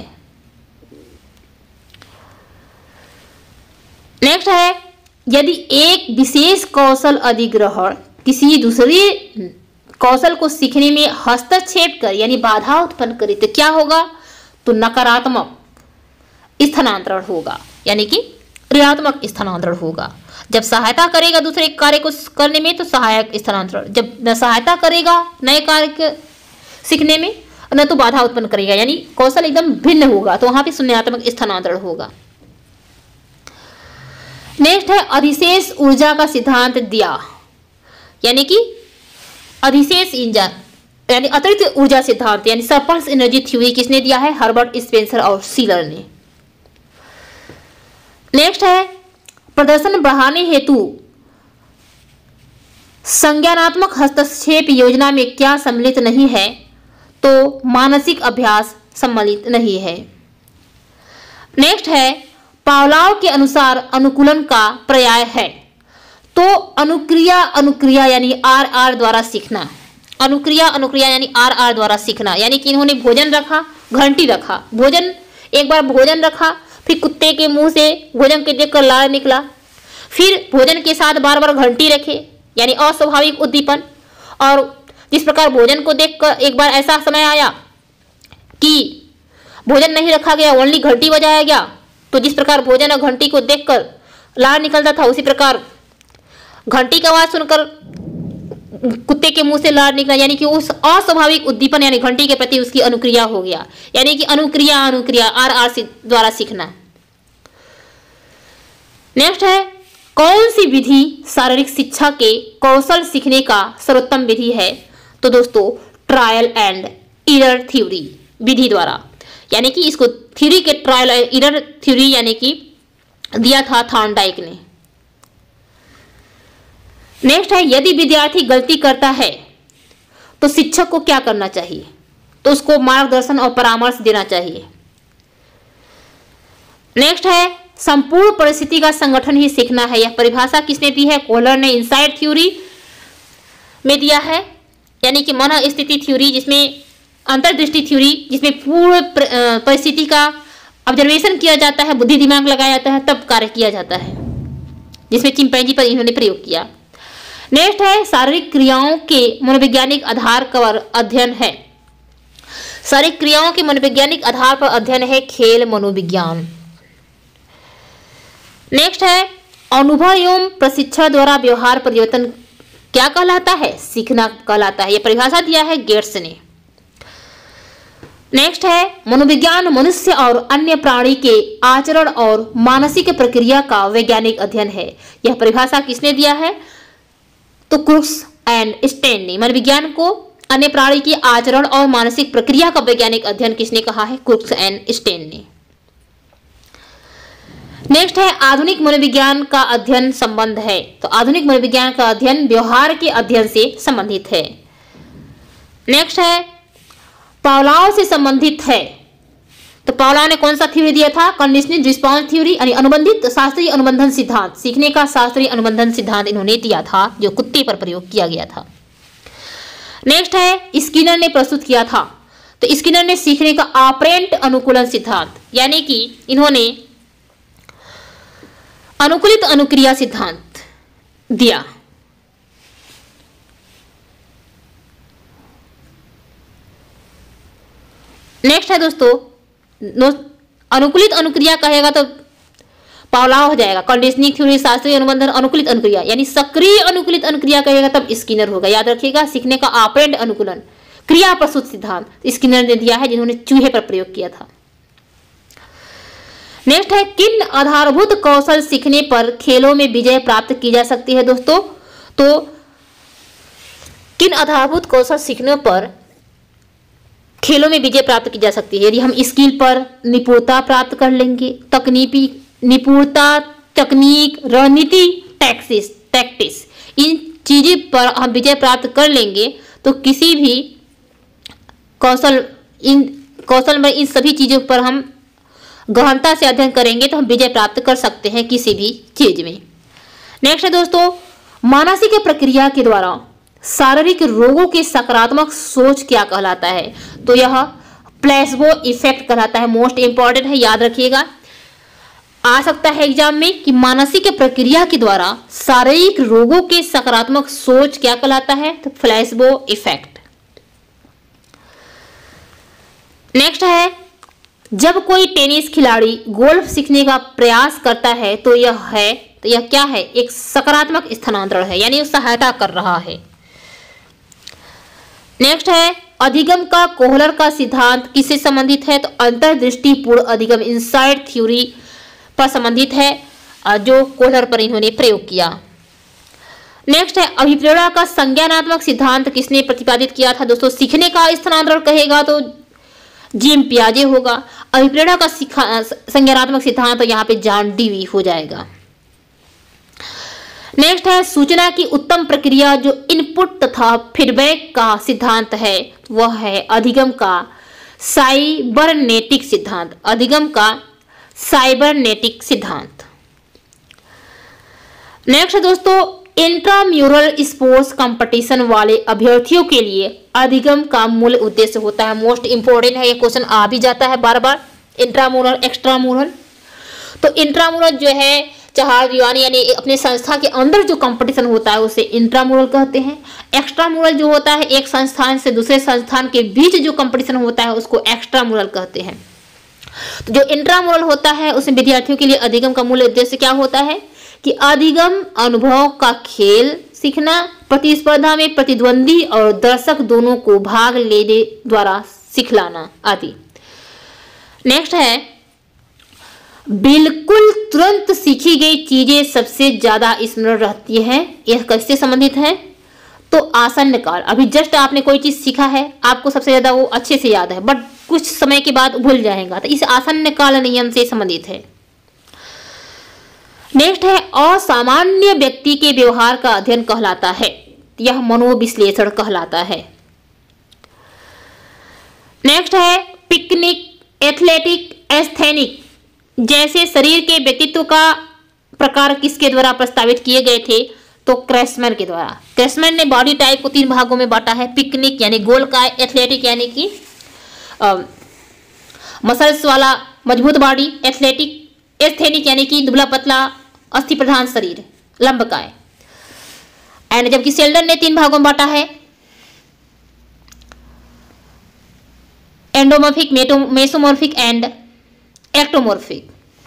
नेक्स्ट है यदि एक विशेष कौशल अधिग्रहण किसी दूसरे कौशल को सीखने में हस्तक्षेप कर यानी बाधा उत्पन्न करे तो क्या होगा? तो नकारात्मक स्थानांतरण होगा, यानी कि ऋणात्मक स्थानांतरण होगा। जब सहायता करेगा दूसरे कार्य को करने में तो सहायक स्थानांतरण, जब न सहायता करेगा नए कार्य सीखने में न तो बाधा उत्पन्न करेगा, यानी कौशल एकदम भिन्न होगा तो वहां पे शून्यात्मक स्थानांतरण होगा। नेक्स्ट है अधिशेष ऊर्जा का सिद्धांत दिया, यानी कि अधिशेष यानी अतिरिक्त ऊर्जा सिद्धांत यानी सरप्लस एनर्जी थ्योरी किसने दिया है? हर्बर्ट स्पेंसर और सीलर ने। नेक्स्ट है प्रदर्शन बढ़ाने हेतु संज्ञानात्मक हस्तक्षेप योजना में क्या सम्मिलित नहीं है? तो मानसिक अभ्यास सम्मिलित नहीं है। नेक्स्ट है पावलोव के अनुसार अनुकूलन का पर्याय है। तो अनुक्रिया यानी आर द्वारा सीखना, अनुक्रिया यानी आर द्वारा सीखना, यानी कि इन्होंने भोजन रखा, घंटी रखा, भोजन एक बार भोजन रखा, फिर कुत्ते के मुंह से भोजन के देखकर लार निकला, फिर भोजन के साथ बार बार घंटी रखे यानी अस्वाभाविक उद्दीपन, और जिस प्रकार भोजन को देखकर एक बार ऐसा समय आया कि भोजन नहीं रखा गया, ओनली घंटी बजाया गया, तो जिस प्रकार भोजन और घंटी को देखकर लार निकलता था, उसी प्रकार घंटी का आवाज सुनकर कुत्ते के मुंह से लार निकला, यानी कि उस अस्वाभाविक उद्दीपन यानी घंटी के प्रति उसकी अनुक्रिया हो गया, यानी कि अनुक्रिया आर द्वारा सीखना। नेक्स्ट है कौन सी विधि शारीरिक शिक्षा के कौशल सीखने का सर्वोत्तम विधि है? तो दोस्तों ट्रायल एंड एरर थ्योरी विधि द्वारा, यानी कि इसको थ्योरी के ट्रायल एंड एरर थ्योरी यानी कि दिया था थॉर्नडाइक ने। नेक्स्ट है यदि विद्यार्थी गलती करता है तो शिक्षक को क्या करना चाहिए? तो उसको मार्गदर्शन और परामर्श देना चाहिए। नेक्स्ट है संपूर्ण परिस्थिति का संगठन ही सीखना है। यह परिभाषा किसने दी है? कोहलर ने इनसाइट थ्योरी में दिया है, यानी कि मन स्थिति थ्योरी, जिसमें अंतर्दृष्टि थ्योरी, जिसमें पूर्ण परिस्थिति का ऑब्जर्वेशन किया जाता है, बुद्धि दिमाग लगाया जाता है, तब कार्य किया जाता है, जिसमें चिंपैंजी पर इन्होंने प्रयोग किया। नेक्स्ट है शारीरिक क्रियाओं के मनोवैज्ञानिक आधार पर अध्ययन है। शारीरिक क्रियाओं के मनोवैज्ञानिक आधार पर अध्ययन है खेल मनोविज्ञान। नेक्स्ट है अनुभव एवं प्रशिक्षण द्वारा व्यवहार परिवर्तन क्या कहलाता है? सीखना कहलाता है। यह परिभाषा दिया है गेट्स ने। नेक्स्ट है मनोविज्ञान मनुष्य और अन्य प्राणी के आचरण और मानसिक प्रक्रिया का वैज्ञानिक अध्ययन है। यह परिभाषा किसने दिया है? तो क्रुक्स एंड स्टेन ने। मनोविज्ञान को अन्य प्राणी की आचरण और मानसिक प्रक्रिया का वैज्ञानिक अध्ययन किसने कहा है? क्रुक्स एंड स्टेन ने। नेक्स्ट है आधुनिक मनोविज्ञान का अध्ययन संबंध है। तो आधुनिक मनोविज्ञान का अध्ययन व्यवहार के अध्ययन से संबंधित है। नेक्स्ट है पावलोव से संबंधित है। तो पावलोव ने कौन सा थ्योरी दिया था? कंडीशनिंग रिस्पॉन्स थ्योरी, यानी अनुबंधित शास्त्रीय अनुबंधन सिद्धांत, सीखने का शास्त्रीय अनुबंधन सिद्धांत इन्होंने दिया था, जो कुत्ते पर प्रयोग किया गया था। नेक्स्ट है स्किनर ने प्रस्तुत किया था। तो स्किनर ने सीखने का ऑपरेंट अनुकूलन सिद्धांत, यानी कि इन्होंने अनुकूलित अनुक्रिया सिद्धांत दिया। नेक्स्ट है दोस्तों अनुकूलित अनुक्रिया कहेगा तो पावलोव हो जाएगा। कंडीशनिंग थ्योरी, शास्त्रीय अनुबंधन, अनुकूलित अनुक्रिया, यानी सक्रिय अनुकूलित अनुक्रिया कहेगा तब स्किनर होगा। याद रखिएगा सीखने का ऑपरेंट अनुकूलन क्रिया प्रस्तुत सिद्धांत स्किनर ने दिया है, जिन्होंने चूहे पर प्रयोग किया था। नेक्स्ट है किन आधारभूत कौशल सीखने पर खेलों में विजय प्राप्त की जा सकती है? दोस्तों तो किन आधारभूत कौशल सीखने पर खेलों में विजय प्राप्त की जा सकती है? यदि हम स्किल पर निपुणता प्राप्त कर लेंगे, तकनीकी निपुणता, तकनीक, रणनीति, टैक्टिस, इन चीजों पर हम विजय प्राप्त कर लेंगे तो किसी भी कौशल में इन सभी चीजों पर हम गहनता से अध्ययन करेंगे तो हम विजय प्राप्त कर सकते हैं किसी भी चीज में। नेक्स्ट है दोस्तों मानसिक प्रक्रिया के द्वारा शारीरिक रोगों के सकारात्मक सोच क्या कहलाता है? तो यह प्लेसबो इफेक्ट कहलाता है। मोस्ट इंपॉर्टेंट है, याद रखिएगा, आ सकता है एग्जाम में कि मानसिक प्रक्रिया के द्वारा शारीरिक रोगों के सकारात्मक सोच क्या कहलाता है? तो प्लेसबो इफेक्ट। नेक्स्ट है जब कोई टेनिस खिलाड़ी गोल्फ सीखने का प्रयास करता है तो यह क्या है? एक सकारात्मक स्थानांतरण है, यानी सहायता कर रहा है। नेक्स्ट है अधिगम का कोहलर का सिद्धांत किससे संबंधित है? तो अंतर्दृष्टिपूर्ण अधिगम इनसाइट थ्योरी पर संबंधित है, जो कोहलर पर इन्होंने प्रयोग किया। नेक्स्ट है अभिप्रेरणा का संज्ञानात्मक सिद्धांत किसने प्रतिपादित किया था? दोस्तों सीखने का स्थानांतरण कहेगा तो जीएम पियाजे होगा। अभिप्रेरणा का संज्ञानात्मक सिद्धांत तो यहाँ पे जॉन डीवी हो जाएगा। नेक्स्ट है सूचना की उत्तम प्रक्रिया जो इनपुट तथा फीडबैक का सिद्धांत है वह है अधिगम का साइबरनेटिक सिद्धांत। अधिगम का साइबरनेटिक सिद्धांत। नेक्स्ट दोस्तों इंट्राम्यूरल स्पोर्ट्स कंपटीशन वाले अभ्यर्थियों के लिए अधिगम का मूल उद्देश्य होता है। मोस्ट इंपोर्टेंट है, ये क्वेश्चन आ भी जाता है बार बार। इंट्राम्यूरल एक्स्ट्राम्यूरल, तो इंट्राम्यूरल जो है चहार दीवानी यानी अपने संस्था के अंदर जो कंपटीशन होता है उसे इंट्राम्यूरल कहते हैं। एक्स्ट्राम्यूरल जो होता है एक संस्थान से दूसरे संस्थान के बीच जो कंपटीशन होता है उसको एक्स्ट्राम्यूरल कहते हैं। तो जो इंट्राम्यूरल होता है उसमें विद्यार्थियों के लिए अधिगम का मूल उद्देश्य क्या होता है कि अधिगम अनुभव का खेल सीखना, प्रतिस्पर्धा में प्रतिद्वंदी और दर्शक दोनों को भाग लेने द्वारा सिखलाना आदि। नेक्स्ट है बिल्कुल तुरंत सीखी गई चीजें सबसे ज्यादा स्मरण रहती है। यह किससे संबंधित है? तो आसन्न काल। अभी जस्ट आपने कोई चीज सीखा है, आपको सबसे ज्यादा वो अच्छे से याद है, बट कुछ समय के बाद भूल जाएगा, तो इस आसन्न काल नियम से संबंधित है। नेक्स्ट है असामान्य व्यक्ति के व्यवहार का अध्ययन कहलाता है, यह मनोविश्लेषण कहलाता है। नेक्स्ट है पिकनिक, एथलेटिक, एस्थेनिक जैसे शरीर के व्यक्तित्व का प्रकार किसके द्वारा प्रस्तावित किए गए थे? तो क्रेसमैन के द्वारा। क्रेसमैन ने बॉडी टाइप को 3 भागों में बांटा है, पिकनिक यानी गोलकाय, एथलेटिक यानी कि मसल्स वाला मजबूत बॉडी, एथलेटिक, एस्थेनिक यानी कि दुबला पतला अस्थि प्रधान शरीर, लंबकाय। एंड जबकि शेल्डन ने 3 भागों में बांटा है, endomorphic, mesomorphic and ectomorphic.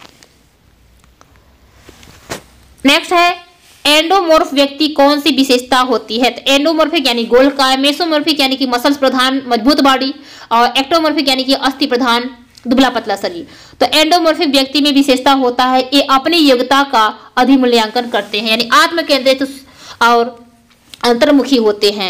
Next है एंडोमॉर्फ व्यक्ति कौन सी विशेषता होती है? तो एंडोमॉर्फिक यानी गोलकाय, मेसोमॉर्फिक यानी कि मसल्स प्रधान मजबूत बॉडी और एक्टोमॉर्फिक यानी कि अस्थि प्रधान दुबला पतला शरीर। तो एंडोमॉर्फिक व्यक्ति में विशेषता होता है ये अपनी योग्यता का अधिमूल्यांकन करते हैं, यानी आत्म केंद्रित और अंतर्मुखी होते हैं।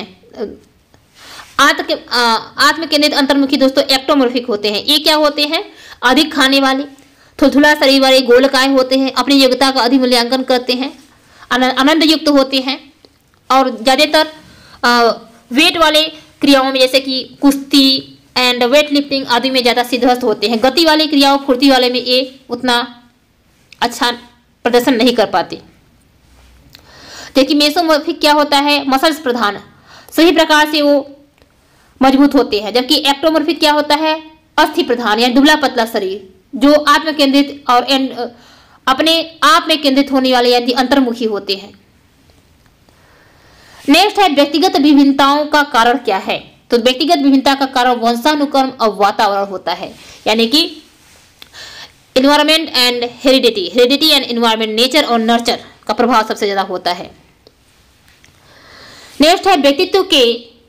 आत्म केंद्रित अंतर्मुखी दोस्तों एक्टोमॉर्फिक होते हैं। ये क्या होते हैं? अधिक खाने वाले, थुलथुला शरीर वाले, गोलकाय होते हैं, अपनी योग्यता का अधिमूल्यांकन करते हैं, आनंद युक्त होते हैं और ज्यादातर वेट वाले क्रियाओं में जैसे कि कुश्ती एंड वेट लिफ्टिंग आदि में ज्यादा सिद्धहस्त होते हैं। गति वाली क्रियाओं, फुर्ती वाले में ये उतना अच्छा प्रदर्शन नहीं कर पाते। जबकि मेसोमॉर्फिक क्या होता है? मसल्स प्रधान, सही प्रकार से वो मजबूत होते हैं। जबकि एक्टोमॉर्फिक क्या होता है? अस्थि प्रधान यानी दुबला पतला शरीर जो आत्म केंद्रित और अपने आप में केंद्रित होने वाले यानी अंतर्मुखी होते हैं। नेक्स्ट है व्यक्तिगत विभिन्नताओं का कारण क्या है? तो व्यक्तिगत विभिन्नता का कारण वंशानुक्रम और वातावरण होता है, यानी कि environment and heredity and environment, nature और नर्चर का प्रभाव सबसे ज्यादा होता है। नेक्स्ट है व्यक्तित्व के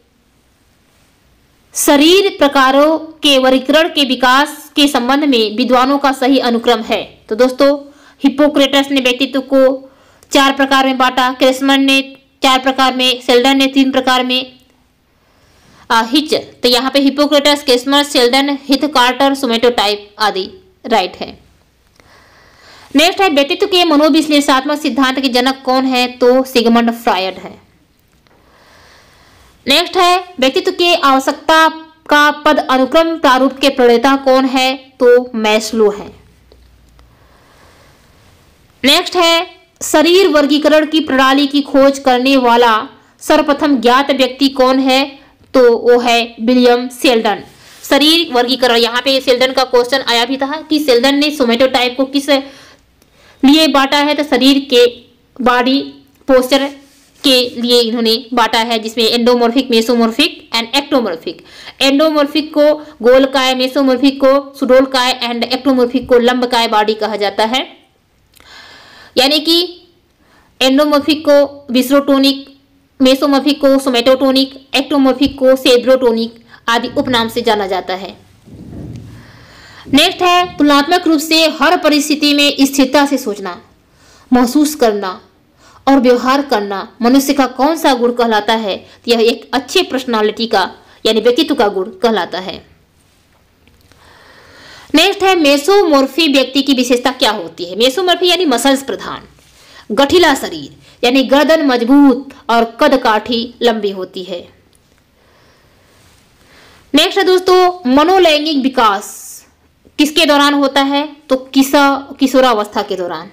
शरीर प्रकारों के वर्गीकरण के विकास के संबंध में विद्वानों का सही अनुक्रम है। तो दोस्तों हिप्पोक्रेटस ने व्यक्तित्व को 4 प्रकार में बांटा, क्रेसमैन ने 4 प्रकार में, शेल्डन ने 3 प्रकार में। हिच, तो यहाँ पे Hippocrates, Kretschmer, Sheldon, Heath Carter, somatotype आदि राइट है। नेक्स्ट है व्यक्तित्व के मनोविश्लेषणात्मक सिद्धांत के जनक कौन है? तो सिगमंड फ्रायड है। नेक्स्ट है व्यक्तित्व के आवश्यकता का पद अनुक्रम प्रारूप के प्रणेता कौन है? तो मैस्लो है। नेक्स्ट है शरीर वर्गीकरण की प्रणाली की खोज करने वाला सर्वप्रथम ज्ञात व्यक्ति कौन है? तो वो है विलियम शेल्डन। शरीर वर्गीकरण, यहाँ पे शेल्डन का क्वेश्चन आया भी था कि शेल्डन ने सोमेटोटाइप को किस लिए बांटा है? तो शरीर के बॉडी पोस्चर के लिए इन्होंने बांटा है, जिसमें endomorphic, mesomorphic and ectomorphic. Endomorphic को गोलकाय, मेसोमॉर्फिक को सुडोलकाय एंड एक्टोमॉर्फिक को लंबकाय बॉडी कहा जाता है। यानी कि एंडोमॉर्फिक को विस्रोटोनिक, मेसोमॉर्फिक को सोमेटोटोनिक, एक्टोमॉर्फिक को सेब्रोटोनिक आदि उपनाम से जाना जाता है। नेक्स्ट है तुलनात्मक रूप से हर परिस्थिति में स्थिरता से सोचना, महसूस करना और व्यवहार करना मनुष्य का कौन सा गुण कहलाता है? यह एक अच्छे पर्सनालिटी का यानी व्यक्तित्व का गुण कहलाता है। नेक्स्ट है मेसोमॉर्फी व्यक्ति की विशेषता क्या होती है? मेसोमॉर्फी यानी मसल्स प्रधान, गठीला शरीर यानी गर्दन मजबूत और कद काठी लंबी होती है। नेक्स्ट है दोस्तों मनोलैंगिक विकास किसके दौरान होता है? तो किशोरावस्था के दौरान।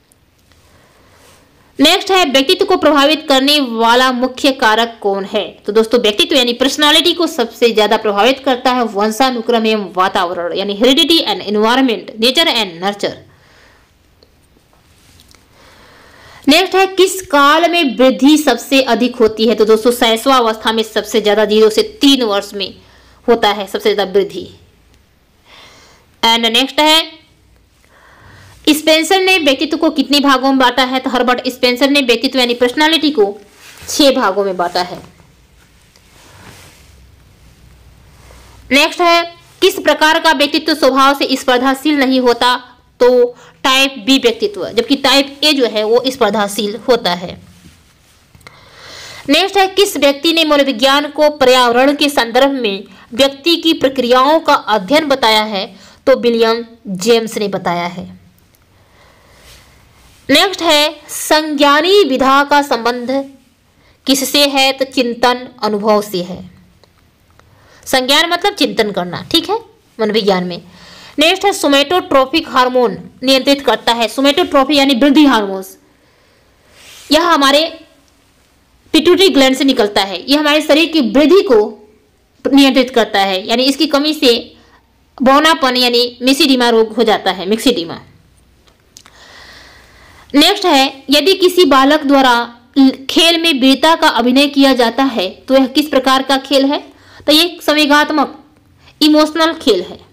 नेक्स्ट है व्यक्तित्व को प्रभावित करने वाला मुख्य कारक कौन है? तो दोस्तों व्यक्तित्व यानी पर्सनालिटी को सबसे ज्यादा प्रभावित करता है वंशानुक्रम एवं वातावरण यानी heredity and environment, nature and nurture. Next है किस काल में वृद्धि सबसे अधिक होती है? तो दोस्तों शैशवावस्था में सबसे ज्यादा 0 से 3 वर्ष में होता है सबसे ज्यादा वृद्धि। एंड नेक्स्ट है स्पेंसर ने व्यक्तित्व को कितने भागों में बांटा है? तो हर्बर्ट स्पेंसर ने व्यक्तित्व यानी पर्सनालिटी को 6 भागों में बांटा है। नेक्स्ट है किस प्रकार का व्यक्तित्व स्वभाव से स्पर्धाशील नहीं होता? तो टाइप बी व्यक्तित्व, जबकि टाइप ए जो है वो स्पर्धाशील होता है। नेक्स्ट है किस व्यक्ति ने मनोविज्ञान को पर्यावरण के संदर्भ में व्यक्ति की प्रक्रियाओं का अध्ययन बताया है? तो विलियम जेम्स ने बताया है। नेक्स्ट है संज्ञानी विधा का संबंध किससे है? तो चिंतन अनुभव से है। संज्ञान मतलब चिंतन करना, ठीक है, मनोविज्ञान में। नेक्स्ट है सोमेटोट्रोपिक हार्मोन नियंत्रित करता है। सोमेटोट्रोफी यानी वृद्धि हार्मोन, यह हमारे पिट्यूटरी ग्लैंड से निकलता है। यह हमारे शरीर की वृद्धि को नियंत्रित करता है, यानी इसकी कमी से बौनापन यानी मिक्सिडीमा रोग हो जाता है, मिक्सिडीमा। नेक्स्ट है यदि किसी बालक द्वारा खेल में वीरता का अभिनय किया जाता है तो यह किस प्रकार का खेल है? तो यह संवेगात्मक इमोशनल खेल है।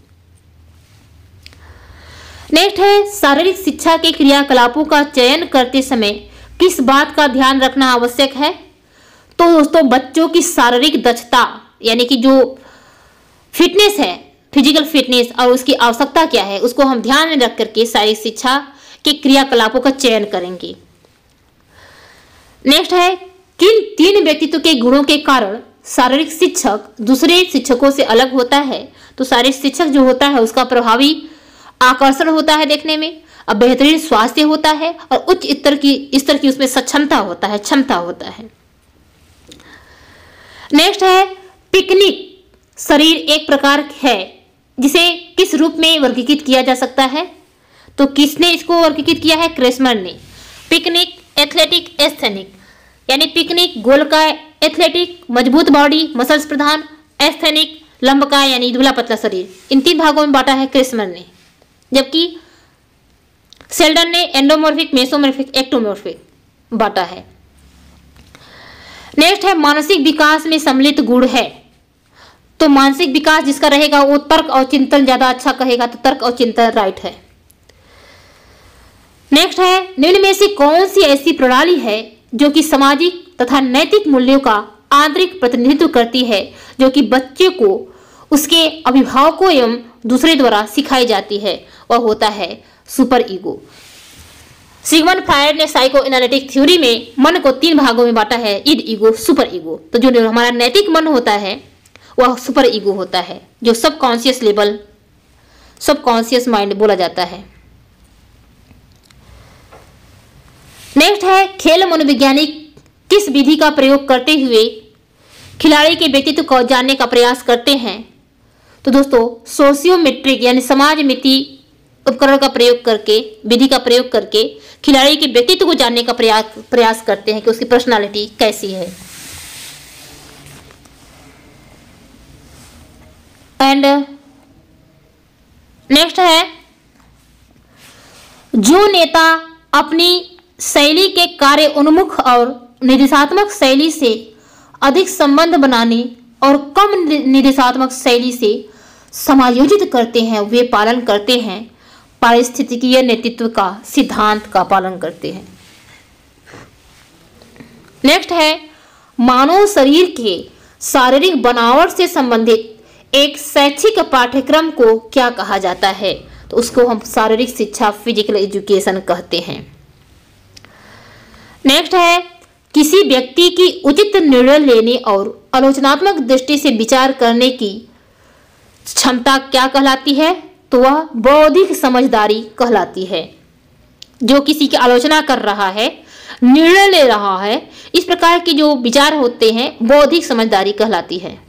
नेक्स्ट है शारीरिक शिक्षा के क्रियाकलापों का चयन करते समय किस बात का ध्यान रखना आवश्यक है? तो दोस्तों बच्चों की शारीरिक दक्षता यानी कि जो फिटनेस है, फिजिकल फिटनेस और उसकी आवश्यकता क्या है, उसको हम ध्यान में रख करके शारीरिक शिक्षा के क्रियाकलापों का चयन करेंगे। नेक्स्ट है किन 3 व्यक्तित्व के गुणों के कारण शारीरिक शिक्षक दूसरे शिक्षकों से अलग होता है? तो शारीरिक शिक्षक जो होता है उसका प्रभावी आकर्षण होता है देखने में, और बेहतरीन स्वास्थ्य होता है और उच्च स्तर की उसमें सक्षमता होता है, क्षमता होता है। नेक्स्ट है पिकनिक शरीर एक प्रकार है जिसे किस रूप में वर्गीकृत किया जा सकता है? तो किसने इसको वर्गीकृत किया है? क्रेसमर ने। पिकनिक एथलेटिक एस्थेनिक यानी पिकनिक गोलकाय, एथलेटिक मजबूत बॉडी मसल्स प्रधान, एस्थेनिक लंबकाय यानी दुबला पतला शरीर। इन 3 भागों में बांटा है क्रेसमर ने, जबकि सेल्डन ने एंडोमॉर्फिक, मेसोमॉर्फिक, एक्टोमॉर्फिक बांटा है। नेक्स्ट है मानसिक विकास में सम्मिलित गुण है। तो मानसिक विकास जिसका रहेगा वो तर्क और चिंतन ज्यादा अच्छा कहेगा, तो तर्क और चिंतन राइट है। नेक्स्ट है निम्न में से कौन सी ऐसी प्रणाली है जो कि सामाजिक तथा नैतिक मूल्यों का आंतरिक प्रतिनिधित्व करती है, जो कि बच्चे को उसके अभिभावकों एवं दूसरे द्वारा सिखाई जाती है? वह होता है सुपर ईगो। सिगमंड फ्रायड ने साइको एनालिटिक थ्योरी में मन को 3 भागों में बांटा है, इड ईगो, सुपर ईगो। तो जो हमारा नैतिक मन होता है वह सुपर ईगो होता है, जो सबकॉन्शियस लेवल, सबकॉन्शियस माइंड बोला जाता है। नेक्स्ट है खेल मनोवैज्ञानिक किस विधि का प्रयोग करते हुए खिलाड़ी के व्यक्तित्व को जानने का प्रयास करते हैं? तो दोस्तों सोशियोमेट्रिक यानी समाज मिति उपकरण का प्रयोग करके, विधि का प्रयोग करके खिलाड़ी के व्यक्तित्व को जानने का प्रयास करते हैं कि उसकी पर्सनालिटी कैसी है। एंड नेक्स्ट है जो नेता अपनी शैली के कार्य उन्मुख और निर्देशात्मक शैली से अधिक संबंध बनाने और कम निर्देशात्मक शैली से समायोजित करते हैं, वे पालन करते हैं पारिस्थितिकीय नेतृत्व का सिद्धांत का पालन करते हैं। नेक्स्ट है मानव शरीर के शारीरिक बनावट से संबंधित एक शैक्षिक पाठ्यक्रम को क्या कहा जाता है? तो उसको हम शारीरिक शिक्षा, फिजिकल एजुकेशन कहते हैं। नेक्स्ट है किसी व्यक्ति की उचित निर्णय लेने और आलोचनात्मक दृष्टि से विचार करने की क्षमता क्या कहलाती है? तो वह बौद्धिक समझदारी कहलाती है। जो किसी की आलोचना कर रहा है, निर्णय ले रहा है, इस प्रकार के जो विचार होते हैं बौद्धिक समझदारी कहलाती है।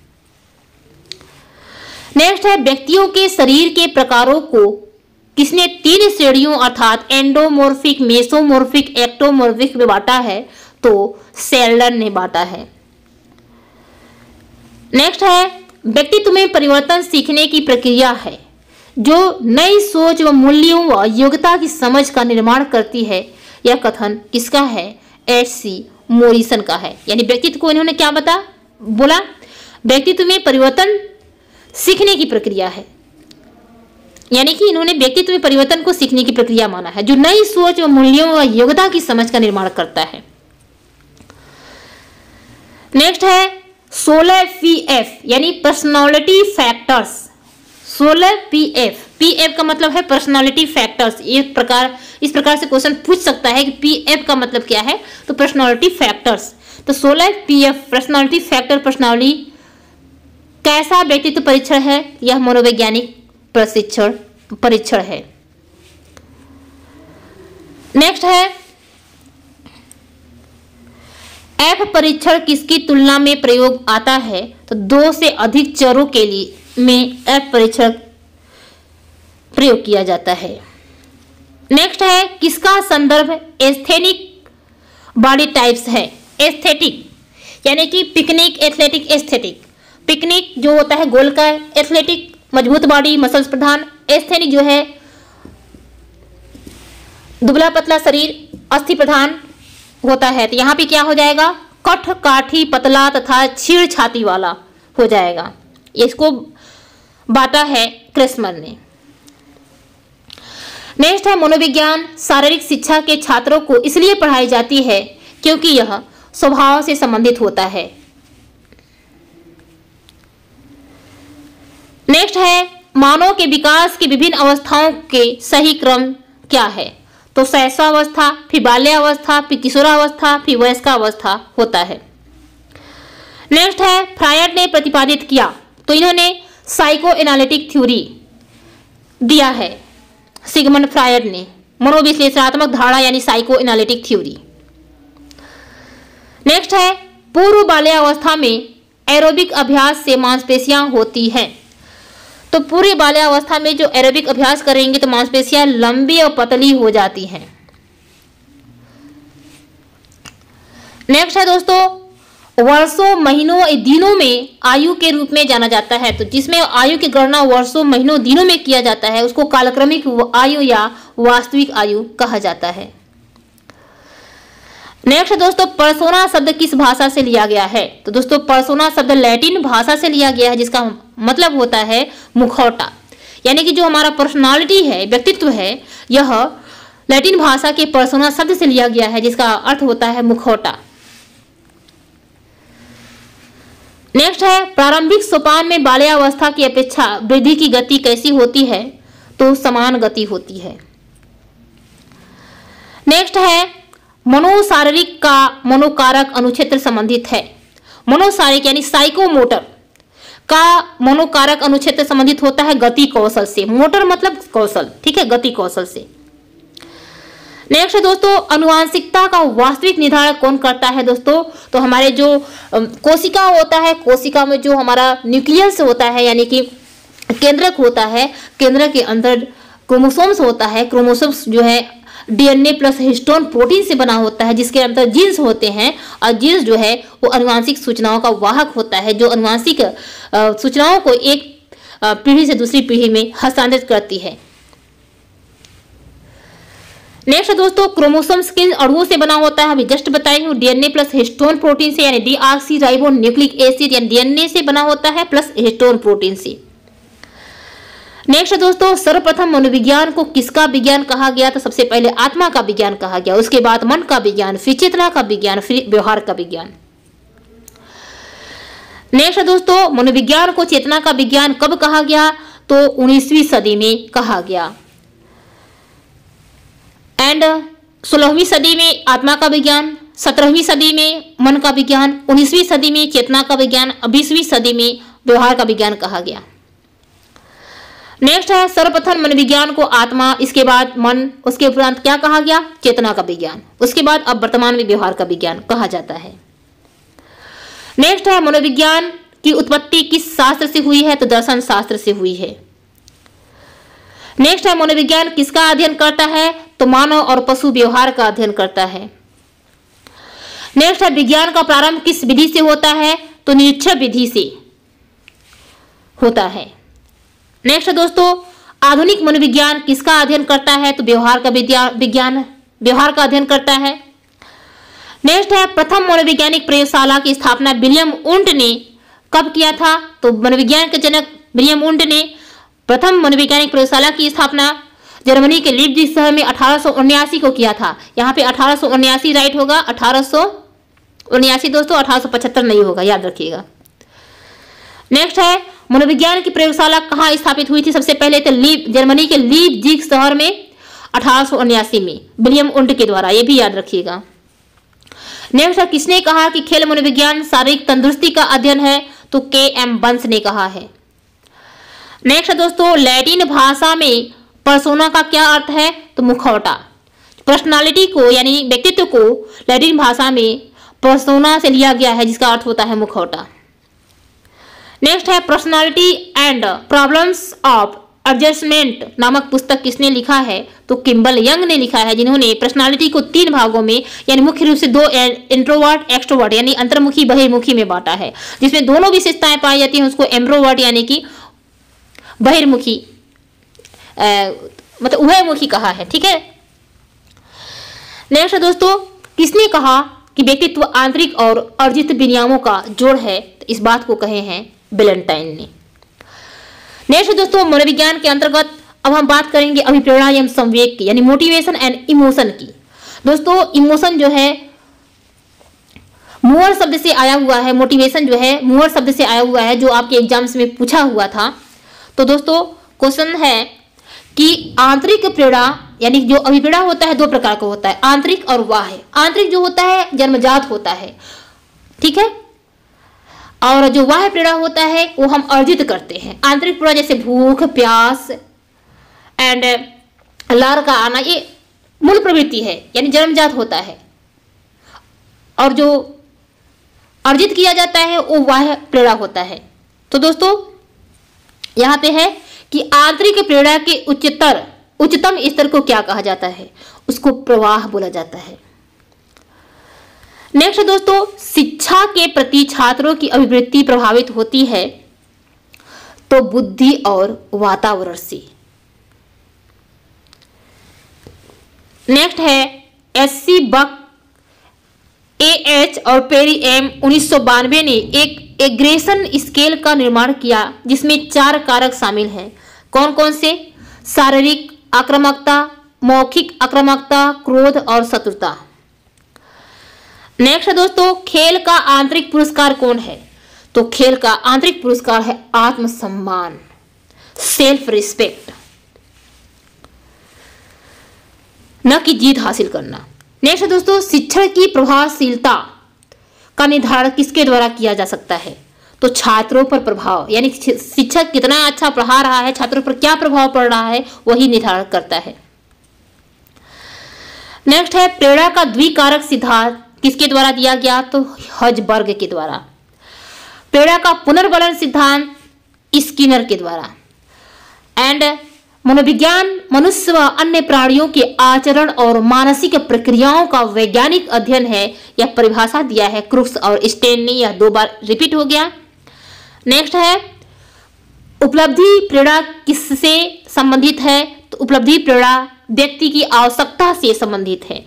नेक्स्ट है व्यक्तियों के शरीर के प्रकारों को किसने 3 श्रेणियों अर्थात एंडोमॉर्फिक, मेसोमॉर्फिक, एक्टोमॉर्फिक में बांटा है? तो सेल्डन ने बांटा है। नेक्स्ट है व्यक्तित्व में परिवर्तन सीखने की प्रक्रिया है जो नई सोच व मूल्यों व योग्यता की समझ का निर्माण करती है। यह कथन किसका है? H.C. मोरिसन का है। यानी व्यक्तित्व को इन्होंने क्या बोला? व्यक्तित्व में परिवर्तन सीखने की प्रक्रिया है, यानी कि इन्होंने व्यक्तित्व में परिवर्तन को सीखने की प्रक्रिया माना है जो नई सोच व मूल्यों व योग्यता की समझ का निर्माण करता है। नेक्स्ट है 16 PF यानी पर्सनालिटी फैक्टर्स। 16 PF का मतलब है पर्सनालिटी फैक्टर्स। इस प्रकार से क्वेश्चन पूछ सकता है कि PF का मतलब क्या है? तो पर्सनालिटी फैक्टर्स। तो 16 PF पर्सनालिटी फैक्टर पर्सनालिटी कैसा व्यक्तित्व परीक्षण है? यह मनोवैज्ञानिक परीक्षण है। नेक्स्ट है F परीक्षण किसकी तुलना में प्रयोग आता है? तो 2 से अधिक चरों के लिए में F परीक्षण प्रयोग किया जाता है। नेक्स्ट है किसका संदर्भ एस्थेटिक बॉडी टाइप्स है? एस्थेटिक यानी कि पिकनिक, एथलेटिक, एस्थेटिक। पिकनिक जो होता है गोलकार, एथलेटिक मजबूत बॉडी, मसल्स प्रधान, एस्थेटिक जो है दुबला पतला शरीर, अस्थि प्रधान होता है। तो यहाँ पे क्या हो जाएगा? कठ, काठी, पतला तथा छीड़ छाती वाला हो जाएगा। इसको बांटा है क्रेसमर ने। नेक्स्ट है मनोविज्ञान शारीरिक शिक्षा के छात्रों को इसलिए पढ़ाई जाती है क्योंकि यह स्वभाव से संबंधित होता है। नेक्स्ट है मानव के विकास की विभिन्न अवस्थाओं के सही क्रम क्या है? तो शैशवावस्था, फिर बाल्यावस्था, फिर किशोरावस्था, फिर वयस्कावस्था होता है। नेक्स्ट है फ्रायड ने प्रतिपादित किया, तो इन्होंने साइको एनालिटिक थ्योरी दिया है। सिगमंड फ्रायड ने मनोविश्लेषणात्मक धारणा यानी साइको एनालिटिक थ्योरी। नेक्स्ट है पूर्व बाल्यावस्था में एरोबिक अभ्यास से मांसपेशियां होती हैं। तो पूरी बाल्यावस्था में जो एरोबिक अभ्यास करेंगे तो मांसपेशियां लंबी और पतली हो जाती हैं। नेक्स्ट है दोस्तों वर्षों, महीनों, दिनों में आयु के रूप में जाना जाता है। तो जिसमें आयु की गणना वर्षों, महीनों, दिनों में किया जाता है उसको कालक्रमिक आयु या वास्तविक आयु कहा जाता है। नेक्स्ट दोस्तों पर्सोना शब्द किस भाषा से लिया गया है? तो दोस्तों पर्सोना शब्द लैटिन भाषा से लिया गया है जिसका मतलब होता है मुखौटा। यानी कि जो हमारा पर्सनालिटी है, व्यक्तित्व है, यह लैटिन भाषा के पर्सोना शब्द से लिया गया है जिसका अर्थ होता है मुखौटा। नेक्स्ट है प्रारंभिक सोपान में बाल्यावस्था की अपेक्षा वृद्धि की गति कैसी होती है? तो समान गति होती है। नेक्स्ट है मनोशारीरिक का मनोकारक अनुक्षेत्र संबंधित है। मनोशारीरिक यानी साइकोमोटर का मनोकारक अनुक्षेत्र संबंधित होता है गति कौशल से। मोटर मतलब कौशल, ठीक है, गति कौशल से। नेक्स्ट दोस्तों अनुवांशिकता का वास्तविक निर्धारण कौन करता है? दोस्तों तो हमारे जो कोशिका होता है, कोशिका में जो हमारा न्यूक्लियस होता है यानी कि केंद्रक होता है, केंद्रक के अंदर क्रोमोसोम्स होता है। क्रोमोसोम्स जो है डीएनए प्लस हिस्टोन प्रोटीन से बना होता है जिसके अंदर जीन्स होते हैं और जीन्स जो है वो अनुवांशिक सूचनाओं का वाहक होता है जो अनुवांशिक सूचनाओं को एक पीढ़ी से दूसरी पीढ़ी में हस्तांतरित करती है। नेक्स्ट दोस्तों क्रोमोसोम्स किन अणुओं से बना होता है? अभी जस्ट बताई हूँ, डीएनए प्लस हिस्टोन प्रोटीन से यानी डीऑक्सी न्यूक्लिक एसिड यानी डीएनए से बना होता है प्लस हिस्टोन प्रोटीन से। नेक्स्ट दोस्तों सर्वप्रथम मनोविज्ञान को किसका विज्ञान कहा गया? तो सबसे पहले आत्मा का विज्ञान कहा गया, उसके बाद मन का विज्ञान, फिर चेतना का विज्ञान, फिर व्यवहार का विज्ञान। नेक्स्ट दोस्तों मनोविज्ञान को चेतना का विज्ञान कब कहा गया? तो 19वीं सदी में कहा गया। एंड 16वीं सदी में आत्मा का विज्ञान, 17वीं सदी में मन का विज्ञान, 19वीं सदी में चेतना का विज्ञान, 20वीं सदी में व्यवहार का विज्ञान कहा गया। नेक्स्ट है सर्वप्रथम मनोविज्ञान को आत्मा, इसके बाद मन, उसके उपरांत क्या कहा गया? चेतना का विज्ञान। उसके बाद अब वर्तमान में व्यवहार का विज्ञान कहा जाता है। नेक्स्ट है मनोविज्ञान की उत्पत्ति किस शास्त्र से हुई है? तो दर्शन शास्त्र से हुई है। नेक्स्ट है मनोविज्ञान किसका अध्ययन करता है? तो मानव और पशु व्यवहार का अध्ययन करता है। नेक्स्ट है विज्ञान का प्रारंभ किस विधि से होता है? तो निरीक्षण विधि से होता है। नेक्स्ट दोस्तों आधुनिक मनोविज्ञान किसका अध्ययन करता है? तो व्यवहार का विज्ञान व्यवहार का अध्ययन करता है। नेक्स्ट है प्रथम मनोवैज्ञानिक प्रयोगशाला की स्थापना विलियम वुंट ने कब किया था? तो मनोविज्ञान के जनक विलियम वुंट ने प्रथम मनोवैज्ञानिक प्रयोगशाला की स्थापना जर्मनी के लीप्जिग शहर में 1879 को किया था। यहाँ पे 1879 राइट होगा, 1879 दोस्तों, 1875 नहीं होगा, याद रखिएगा। नेक्स्ट है मनोविज्ञान की प्रयोगशाला कहाँ स्थापित हुई थी? सबसे पहले तो जर्मनी के लीप्जिग शहर में 1879 में विलियम वुंट के द्वारा, ये भी याद रखिएगा। नेक्स्ट है किसने कहा कि खेल मनोविज्ञान शारीरिक तंदुरुस्ती का अध्ययन है? तो के.एम. बंस ने कहा है। नेक्स्ट दोस्तों लैटिन भाषा में पर्सोना का क्या अर्थ है? तो मुखौटा। पर्सनालिटी को यानी व्यक्तित्व को लैटिन भाषा में पर्सोना से लिया गया है, जिसका अर्थ होता है मुखौटा। नेक्स्ट है personality and problems of adjustment नामक पुस्तक किसने लिखा है? तो किम्बल यंग ने लिखा है, जिन्होंने पर्सनालिटी को 3 भागों में यानी मुख्य रूप से 2 इंट्रोवर्ट एक्सट्रोवर्ट यानी अंतर्मुखी बहिर्मुखी में बांटा है, जिसमें दोनों विशेषताएं पाई जाती हैं उसको एम्ब्रोवर्ट यानी कि बहिर्मुखी मतलब उभयमुखी कहा है। ठीक है। नेक्स्ट दोस्तों किसने कहा कि व्यक्तित्व आंतरिक और अर्जित विनियमों का जोड़ है? तो इस बात को कहे हैं बैलेंटाइन ने। नेक्स्ट दोस्तों मनोविज्ञान के अंतर्गत अब हम बात करेंगे अभिप्रेरणा एवं संवेग की यानी मोटिवेशन एंड इमोशन की। दोस्तों इमोशन जो है मूअर शब्द से आया हुआ है, मोटिवेशन जो है मूअर शब्द से आया हुआ है, जो आपके एग्जाम्स में पूछा हुआ था। तो दोस्तों क्वेश्चन है कि आंतरिक प्रेरणा यानी जो अभिप्रेरणा होता है 2 प्रकार का होता है, आंतरिक और बाह्य। आंतरिक जो होता है जन्मजात होता है, ठीक है, और जो बाह्य प्रेरणा होता है वो हम अर्जित करते हैं। आंतरिक प्रेरणा जैसे भूख, प्यास एंड लार का आना, ये मूल प्रवृत्ति है यानी जन्मजात होता है, और जो अर्जित किया जाता है वो बाह्य प्रेरणा होता है। तो दोस्तों यहाँ पे है कि आंतरिक प्रेरणा के उच्चतम स्तर को क्या कहा जाता है? उसको प्रवाह बोला जाता है। नेक्स्ट दोस्तों शिक्षा के प्रति छात्रों की अभिवृत्ति प्रभावित होती है तो बुद्धि और वातावरण से। नेक्स्ट है एससी बक, एएच और पेरी एम 1992 ने एक एग्रेशन स्केल का निर्माण किया जिसमें 4 कारक शामिल हैं। कौन कौन से? शारीरिक आक्रामकता, मौखिक आक्रामकता, क्रोध और शत्रुता। नेक्स्ट दोस्तों खेल का आंतरिक पुरस्कार कौन है? तो खेल का आंतरिक पुरस्कार है आत्मसम्मान, सेल्फ रिस्पेक्ट, न कि जीत हासिल करना। नेक्स्ट दोस्तों शिक्षण की प्रभावशीलता का निर्धारण किसके द्वारा किया जा सकता है? तो छात्रों पर प्रभाव यानी शिक्षक कितना अच्छा पढ़ा रहा है, छात्रों पर क्या प्रभाव पड़ रहा है, वही निर्धारण करता है। नेक्स्ट है प्रेरणा का द्विकारक सिद्धांत किसके द्वारा दिया गया? तो हर्ज़बर्ग के द्वारा। प्रेरणा का पुनर्गलन सिद्धांत स्किनर के द्वारा। एंड मनोविज्ञान मनुष्य व अन्य प्राणियों के आचरण और मानसिक प्रक्रियाओं का वैज्ञानिक अध्ययन है। यह परिभाषा दिया है क्रुक्स और स्टेन ने, यह 2 बार रिपीट हो गया। नेक्स्ट है उपलब्धि प्रेरणा किससे संबंधित है? तो उपलब्धि प्रेरणा व्यक्ति की आवश्यकता से संबंधित है।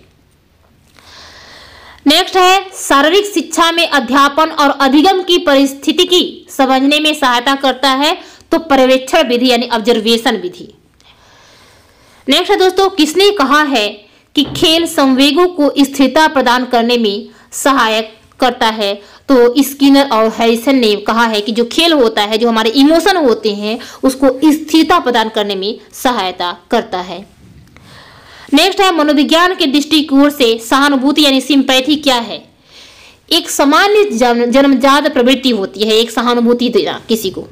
नेक्स्ट है शारीरिक शिक्षा में अध्यापन और अधिगम की परिस्थितिकी समझने में सहायता करता है तो पर्यवेक्षण विधि यानी ऑब्जर्वेशन विधि। नेक्स्ट दोस्तों किसने कहा है कि खेल संवेगों को स्थिरता प्रदान करने में सहायक करता है? तो स्किनर और हैरिसन ने कहा है कि जो खेल होता है, जो हमारे इमोशन होते हैं, उसको स्थिरता प्रदान करने में सहायता करता है। नेक्स्ट है मनोविज्ञान के दृष्टिकोण से सहानुभूति यानी सिंपैथी क्या है? एक सामान्य जन्मजात प्रवृत्ति होती है एक सहानुभूति देना किसी को।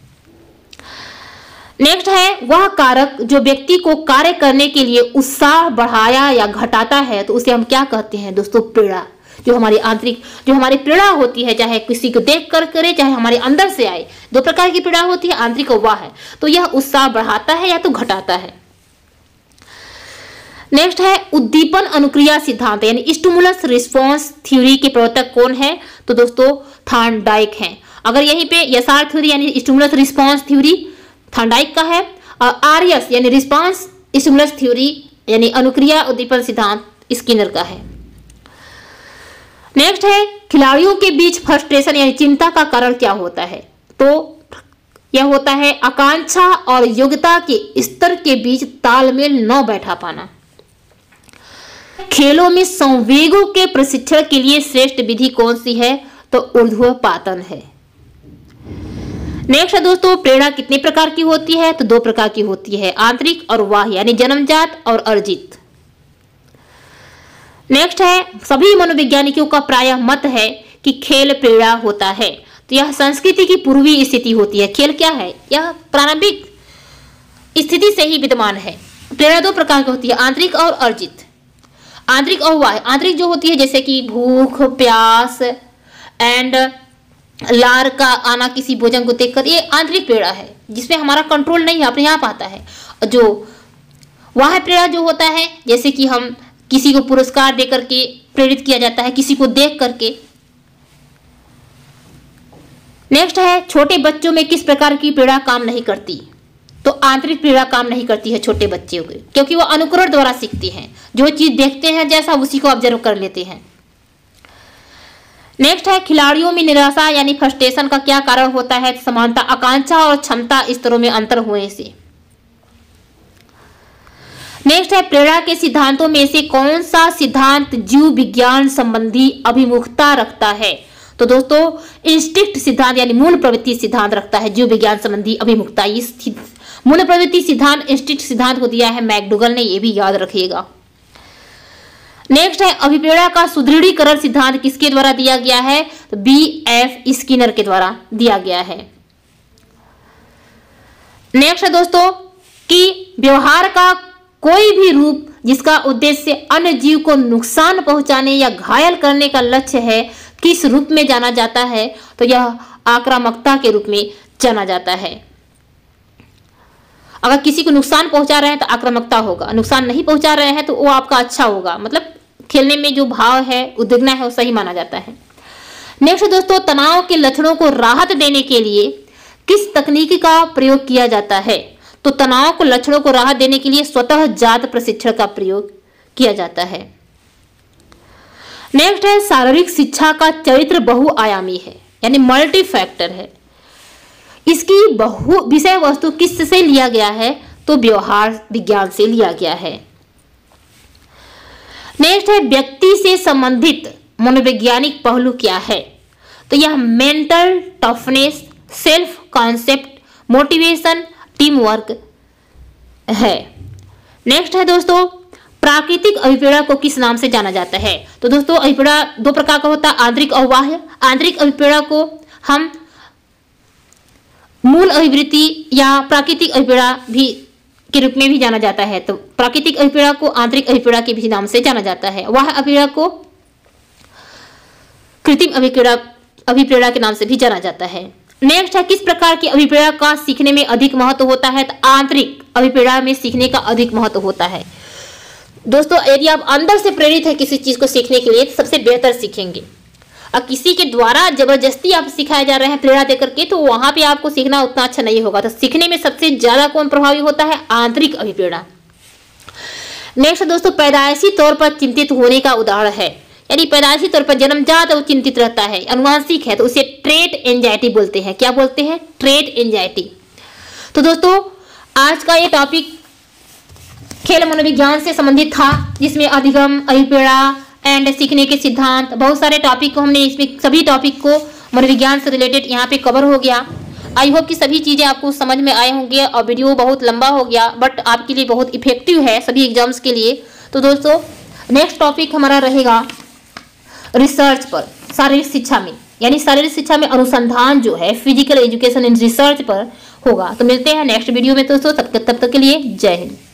नेक्स्ट है वह कारक जो व्यक्ति को कार्य करने के लिए उत्साह बढ़ाया या घटाता है, तो उसे हम क्या कहते हैं दोस्तों? प्रेरणा। जो हमारी आंतरिक जो हमारी प्रेरणा होती है, चाहे किसी को देख कर करे चाहे हमारे अंदर से आए, दो प्रकार की प्रेरणा होती है, आंतरिक और बाह्य। तो यह उत्साह बढ़ाता है या तो घटाता है। नेक्स्ट है उद्दीपन अनुक्रिया सिद्धांत यानी स्टिमुलस रिस्पॉन्स थ्योरी के प्रवर्तक कौन है? तो दोस्तों थॉर्नडाइक हैं। अगर यहीं पे एसआर थ्योरी यानी स्टिमुलस रिस्पॉन्स थ्योरी थॉर्नडाइक का है, और आरएस यानी रिस्पॉन्स स्टिमुलस थ्योरी यानी अनुक्रिया उद्दीपन सिद्धांत स्किनर का है। नेक्स्ट है खिलाड़ियों के बीच फ्रस्ट्रेशन यानी चिंता का कारण क्या होता है? तो यह होता है आकांक्षा और योग्यता के स्तर के बीच तालमेल न बैठा पाना। खेलों में संवेगों के प्रशिक्षण के लिए श्रेष्ठ विधि कौन सी है? तो ऊर्ध्वपातन है। नेक्स्ट है दोस्तों प्रेरणा कितने प्रकार की होती है? तो दो प्रकार की होती है, आंतरिक और बाह्य यानी जन्मजात और अर्जित। नेक्स्ट है सभी मनोवैज्ञानिकों का प्रायः मत है कि खेल प्रेरणा होता है। तो यह संस्कृति की पूर्वी स्थिति होती है। खेल क्या है? यह प्रारंभिक स्थिति से ही विद्यमान है। प्रेरणा दो प्रकार की होती है, आंतरिक और अर्जित। आंतरिक और बाह्य। आंतरिक जो होती है जैसे कि भूख, प्यास एंड लार का आना किसी भोजन को देखकर, ये आंतरिक प्रेरणा है जिसमें हमारा कंट्रोल नहीं है, अपने आप आता है। जो बाह्य प्रेरणा जो होता है जैसे कि हम किसी को पुरस्कार देकर के प्रेरित किया जाता है, किसी को देख करके। नेक्स्ट है छोटे बच्चों में किस प्रकार की प्रेरणा काम नहीं करती? तो आंतरिक प्रेरणा काम नहीं करती है छोटे बच्चों के, क्योंकि वो अनुकरण द्वारा सीखते हैं। जो चीज देखते हैं जैसा उसी को ऑब्जर्व कर लेते हैं। नेक्स्ट है खिलाड़ियों में निराशा यानी फ्रस्ट्रेशन का क्या कारण होता है? समानता, आकांक्षा और क्षमता स्तरों में अंतर होने से। नेक्स्ट है प्रेरणा के सिद्धांतों में से कौन सा सिद्धांत जीव विज्ञान संबंधी अभिमुखता रखता है? तो दोस्तों इंस्टिंक्ट सिद्धांत यानी मूल प्रवृत्ति सिद्धांत रखता है जीव विज्ञान संबंधी अभिमुखता। इस मूल प्रवृत्ति सिद्धांत इंस्टिंक्ट सिद्धांत को दिया है मैकडूगल ने, ये भी याद रखिएगा। नेक्स्ट है अभिप्रेरणा का सुदृढ़ीकरण सिद्धांत किसके द्वारा दिया गया है? तो B.F. स्किनर के द्वारा दिया गया है। नेक्स्ट है दोस्तों कि व्यवहार का कोई भी रूप जिसका उद्देश्य अन्य जीव को नुकसान पहुंचाने या घायल करने का लक्ष्य है किस रूप में जाना जाता है? तो यह आक्रामकता के रूप में जाना जाता है। अगर किसी को नुकसान पहुंचा रहे हैं तो आक्रामकता होगा, नुकसान नहीं पहुंचा रहे हैं तो वो आपका अच्छा होगा, मतलब खेलने में जो भाव है उद्विग्नता है वो सही माना जाता है। नेक्स्ट दोस्तों तनाव के लक्षणों को राहत देने के लिए किस तकनीक का प्रयोग किया जाता है? तो तनाव को लक्षणों को राहत देने के लिए स्वतः जात प्रशिक्षण का प्रयोग किया जाता है। नेक्स्ट है शारीरिक शिक्षा का चरित्र बहुआयामी है यानी मल्टी फैक्टर है। इसकी बहु विषय वस्तु किससे लिया गया है? तो व्यवहार विज्ञान से लिया गया है। नेक्स्ट है व्यक्ति से संबंधित मनोवैज्ञानिक पहलू क्या है? तो यह mental toughness, self concept, motivation, team work है। नेक्स्ट है दोस्तों प्राकृतिक अभिप्रेरणा को किस नाम से जाना जाता है? तो दोस्तों अभिप्रेरणा दो प्रकार का होता है, आंतरिक और बाह्य। आंतरिक अभिप्रेरणा को हम मूल अभिवृत्ति या प्राकृतिक अभिप्रेरणा भी के रूप में भी जाना जाता है। तो प्राकृतिक अभिप्रेरणा को आंतरिक अभिप्रेरणा के भी नाम से जाना जाता है। वह अभिप्रेरणा को कृत्रिम अभिप्रेरणा के नाम से भी जाना जाता है। नेक्स्ट है किस प्रकार की अभिप्रेरणा का सीखने में अधिक महत्व होता है? तो आंतरिक अभिप्रेरणा में सीखने का अधिक महत्व होता है। दोस्तों यदि आप अंदर से प्रेरित है किसी चीज को सीखने के लिए तो सबसे बेहतर सीखेंगे, और किसी के द्वारा जबरदस्ती आप सिखाए जा रहे हैं प्रेरणा देकर के, तो वहां पे आपको सीखना उतना अच्छा नहीं होगा। तो सीखने में सबसे ज्यादा कौन प्रभावी होता है? आंतरिक अभिप्रेरणा। नेक्स्ट दोस्तों पैदाइशी तौर पर चिंतित होने का उदाहरण है, यानी पैदाइशी तौर पर जन्मजात वो चिंतित रहता है, अनुवांशिक है, तो उसे ट्रेट एंजाइटी बोलते हैं। क्या बोलते हैं? Trait anxiety. तो दोस्तों आज का ये टॉपिक खेल मनोविज्ञान से संबंधित था, जिसमें अधिगम, अभिप्रेरणा एंड सीखने के सिद्धांत, बहुत सारे टॉपिक को हमने इसमें सभी टॉपिक को मनोविज्ञान से रिलेटेड यहाँ पे कवर हो गया। आई होप कि सभी चीजें आपको समझ में आए होंगे, और वीडियो बहुत लंबा हो गया बट आपके लिए बहुत इफेक्टिव है सभी एग्जाम्स के लिए। तो दोस्तों नेक्स्ट टॉपिक हमारा रहेगा रिसर्च पर, शारीरिक शिक्षा में, यानी शारीरिक शिक्षा में अनुसंधान जो है फिजिकल एजुकेशन इन रिसर्च पर होगा। तो मिलते हैं नेक्स्ट वीडियो में दोस्तों, तब तक के लिए जय हिंद।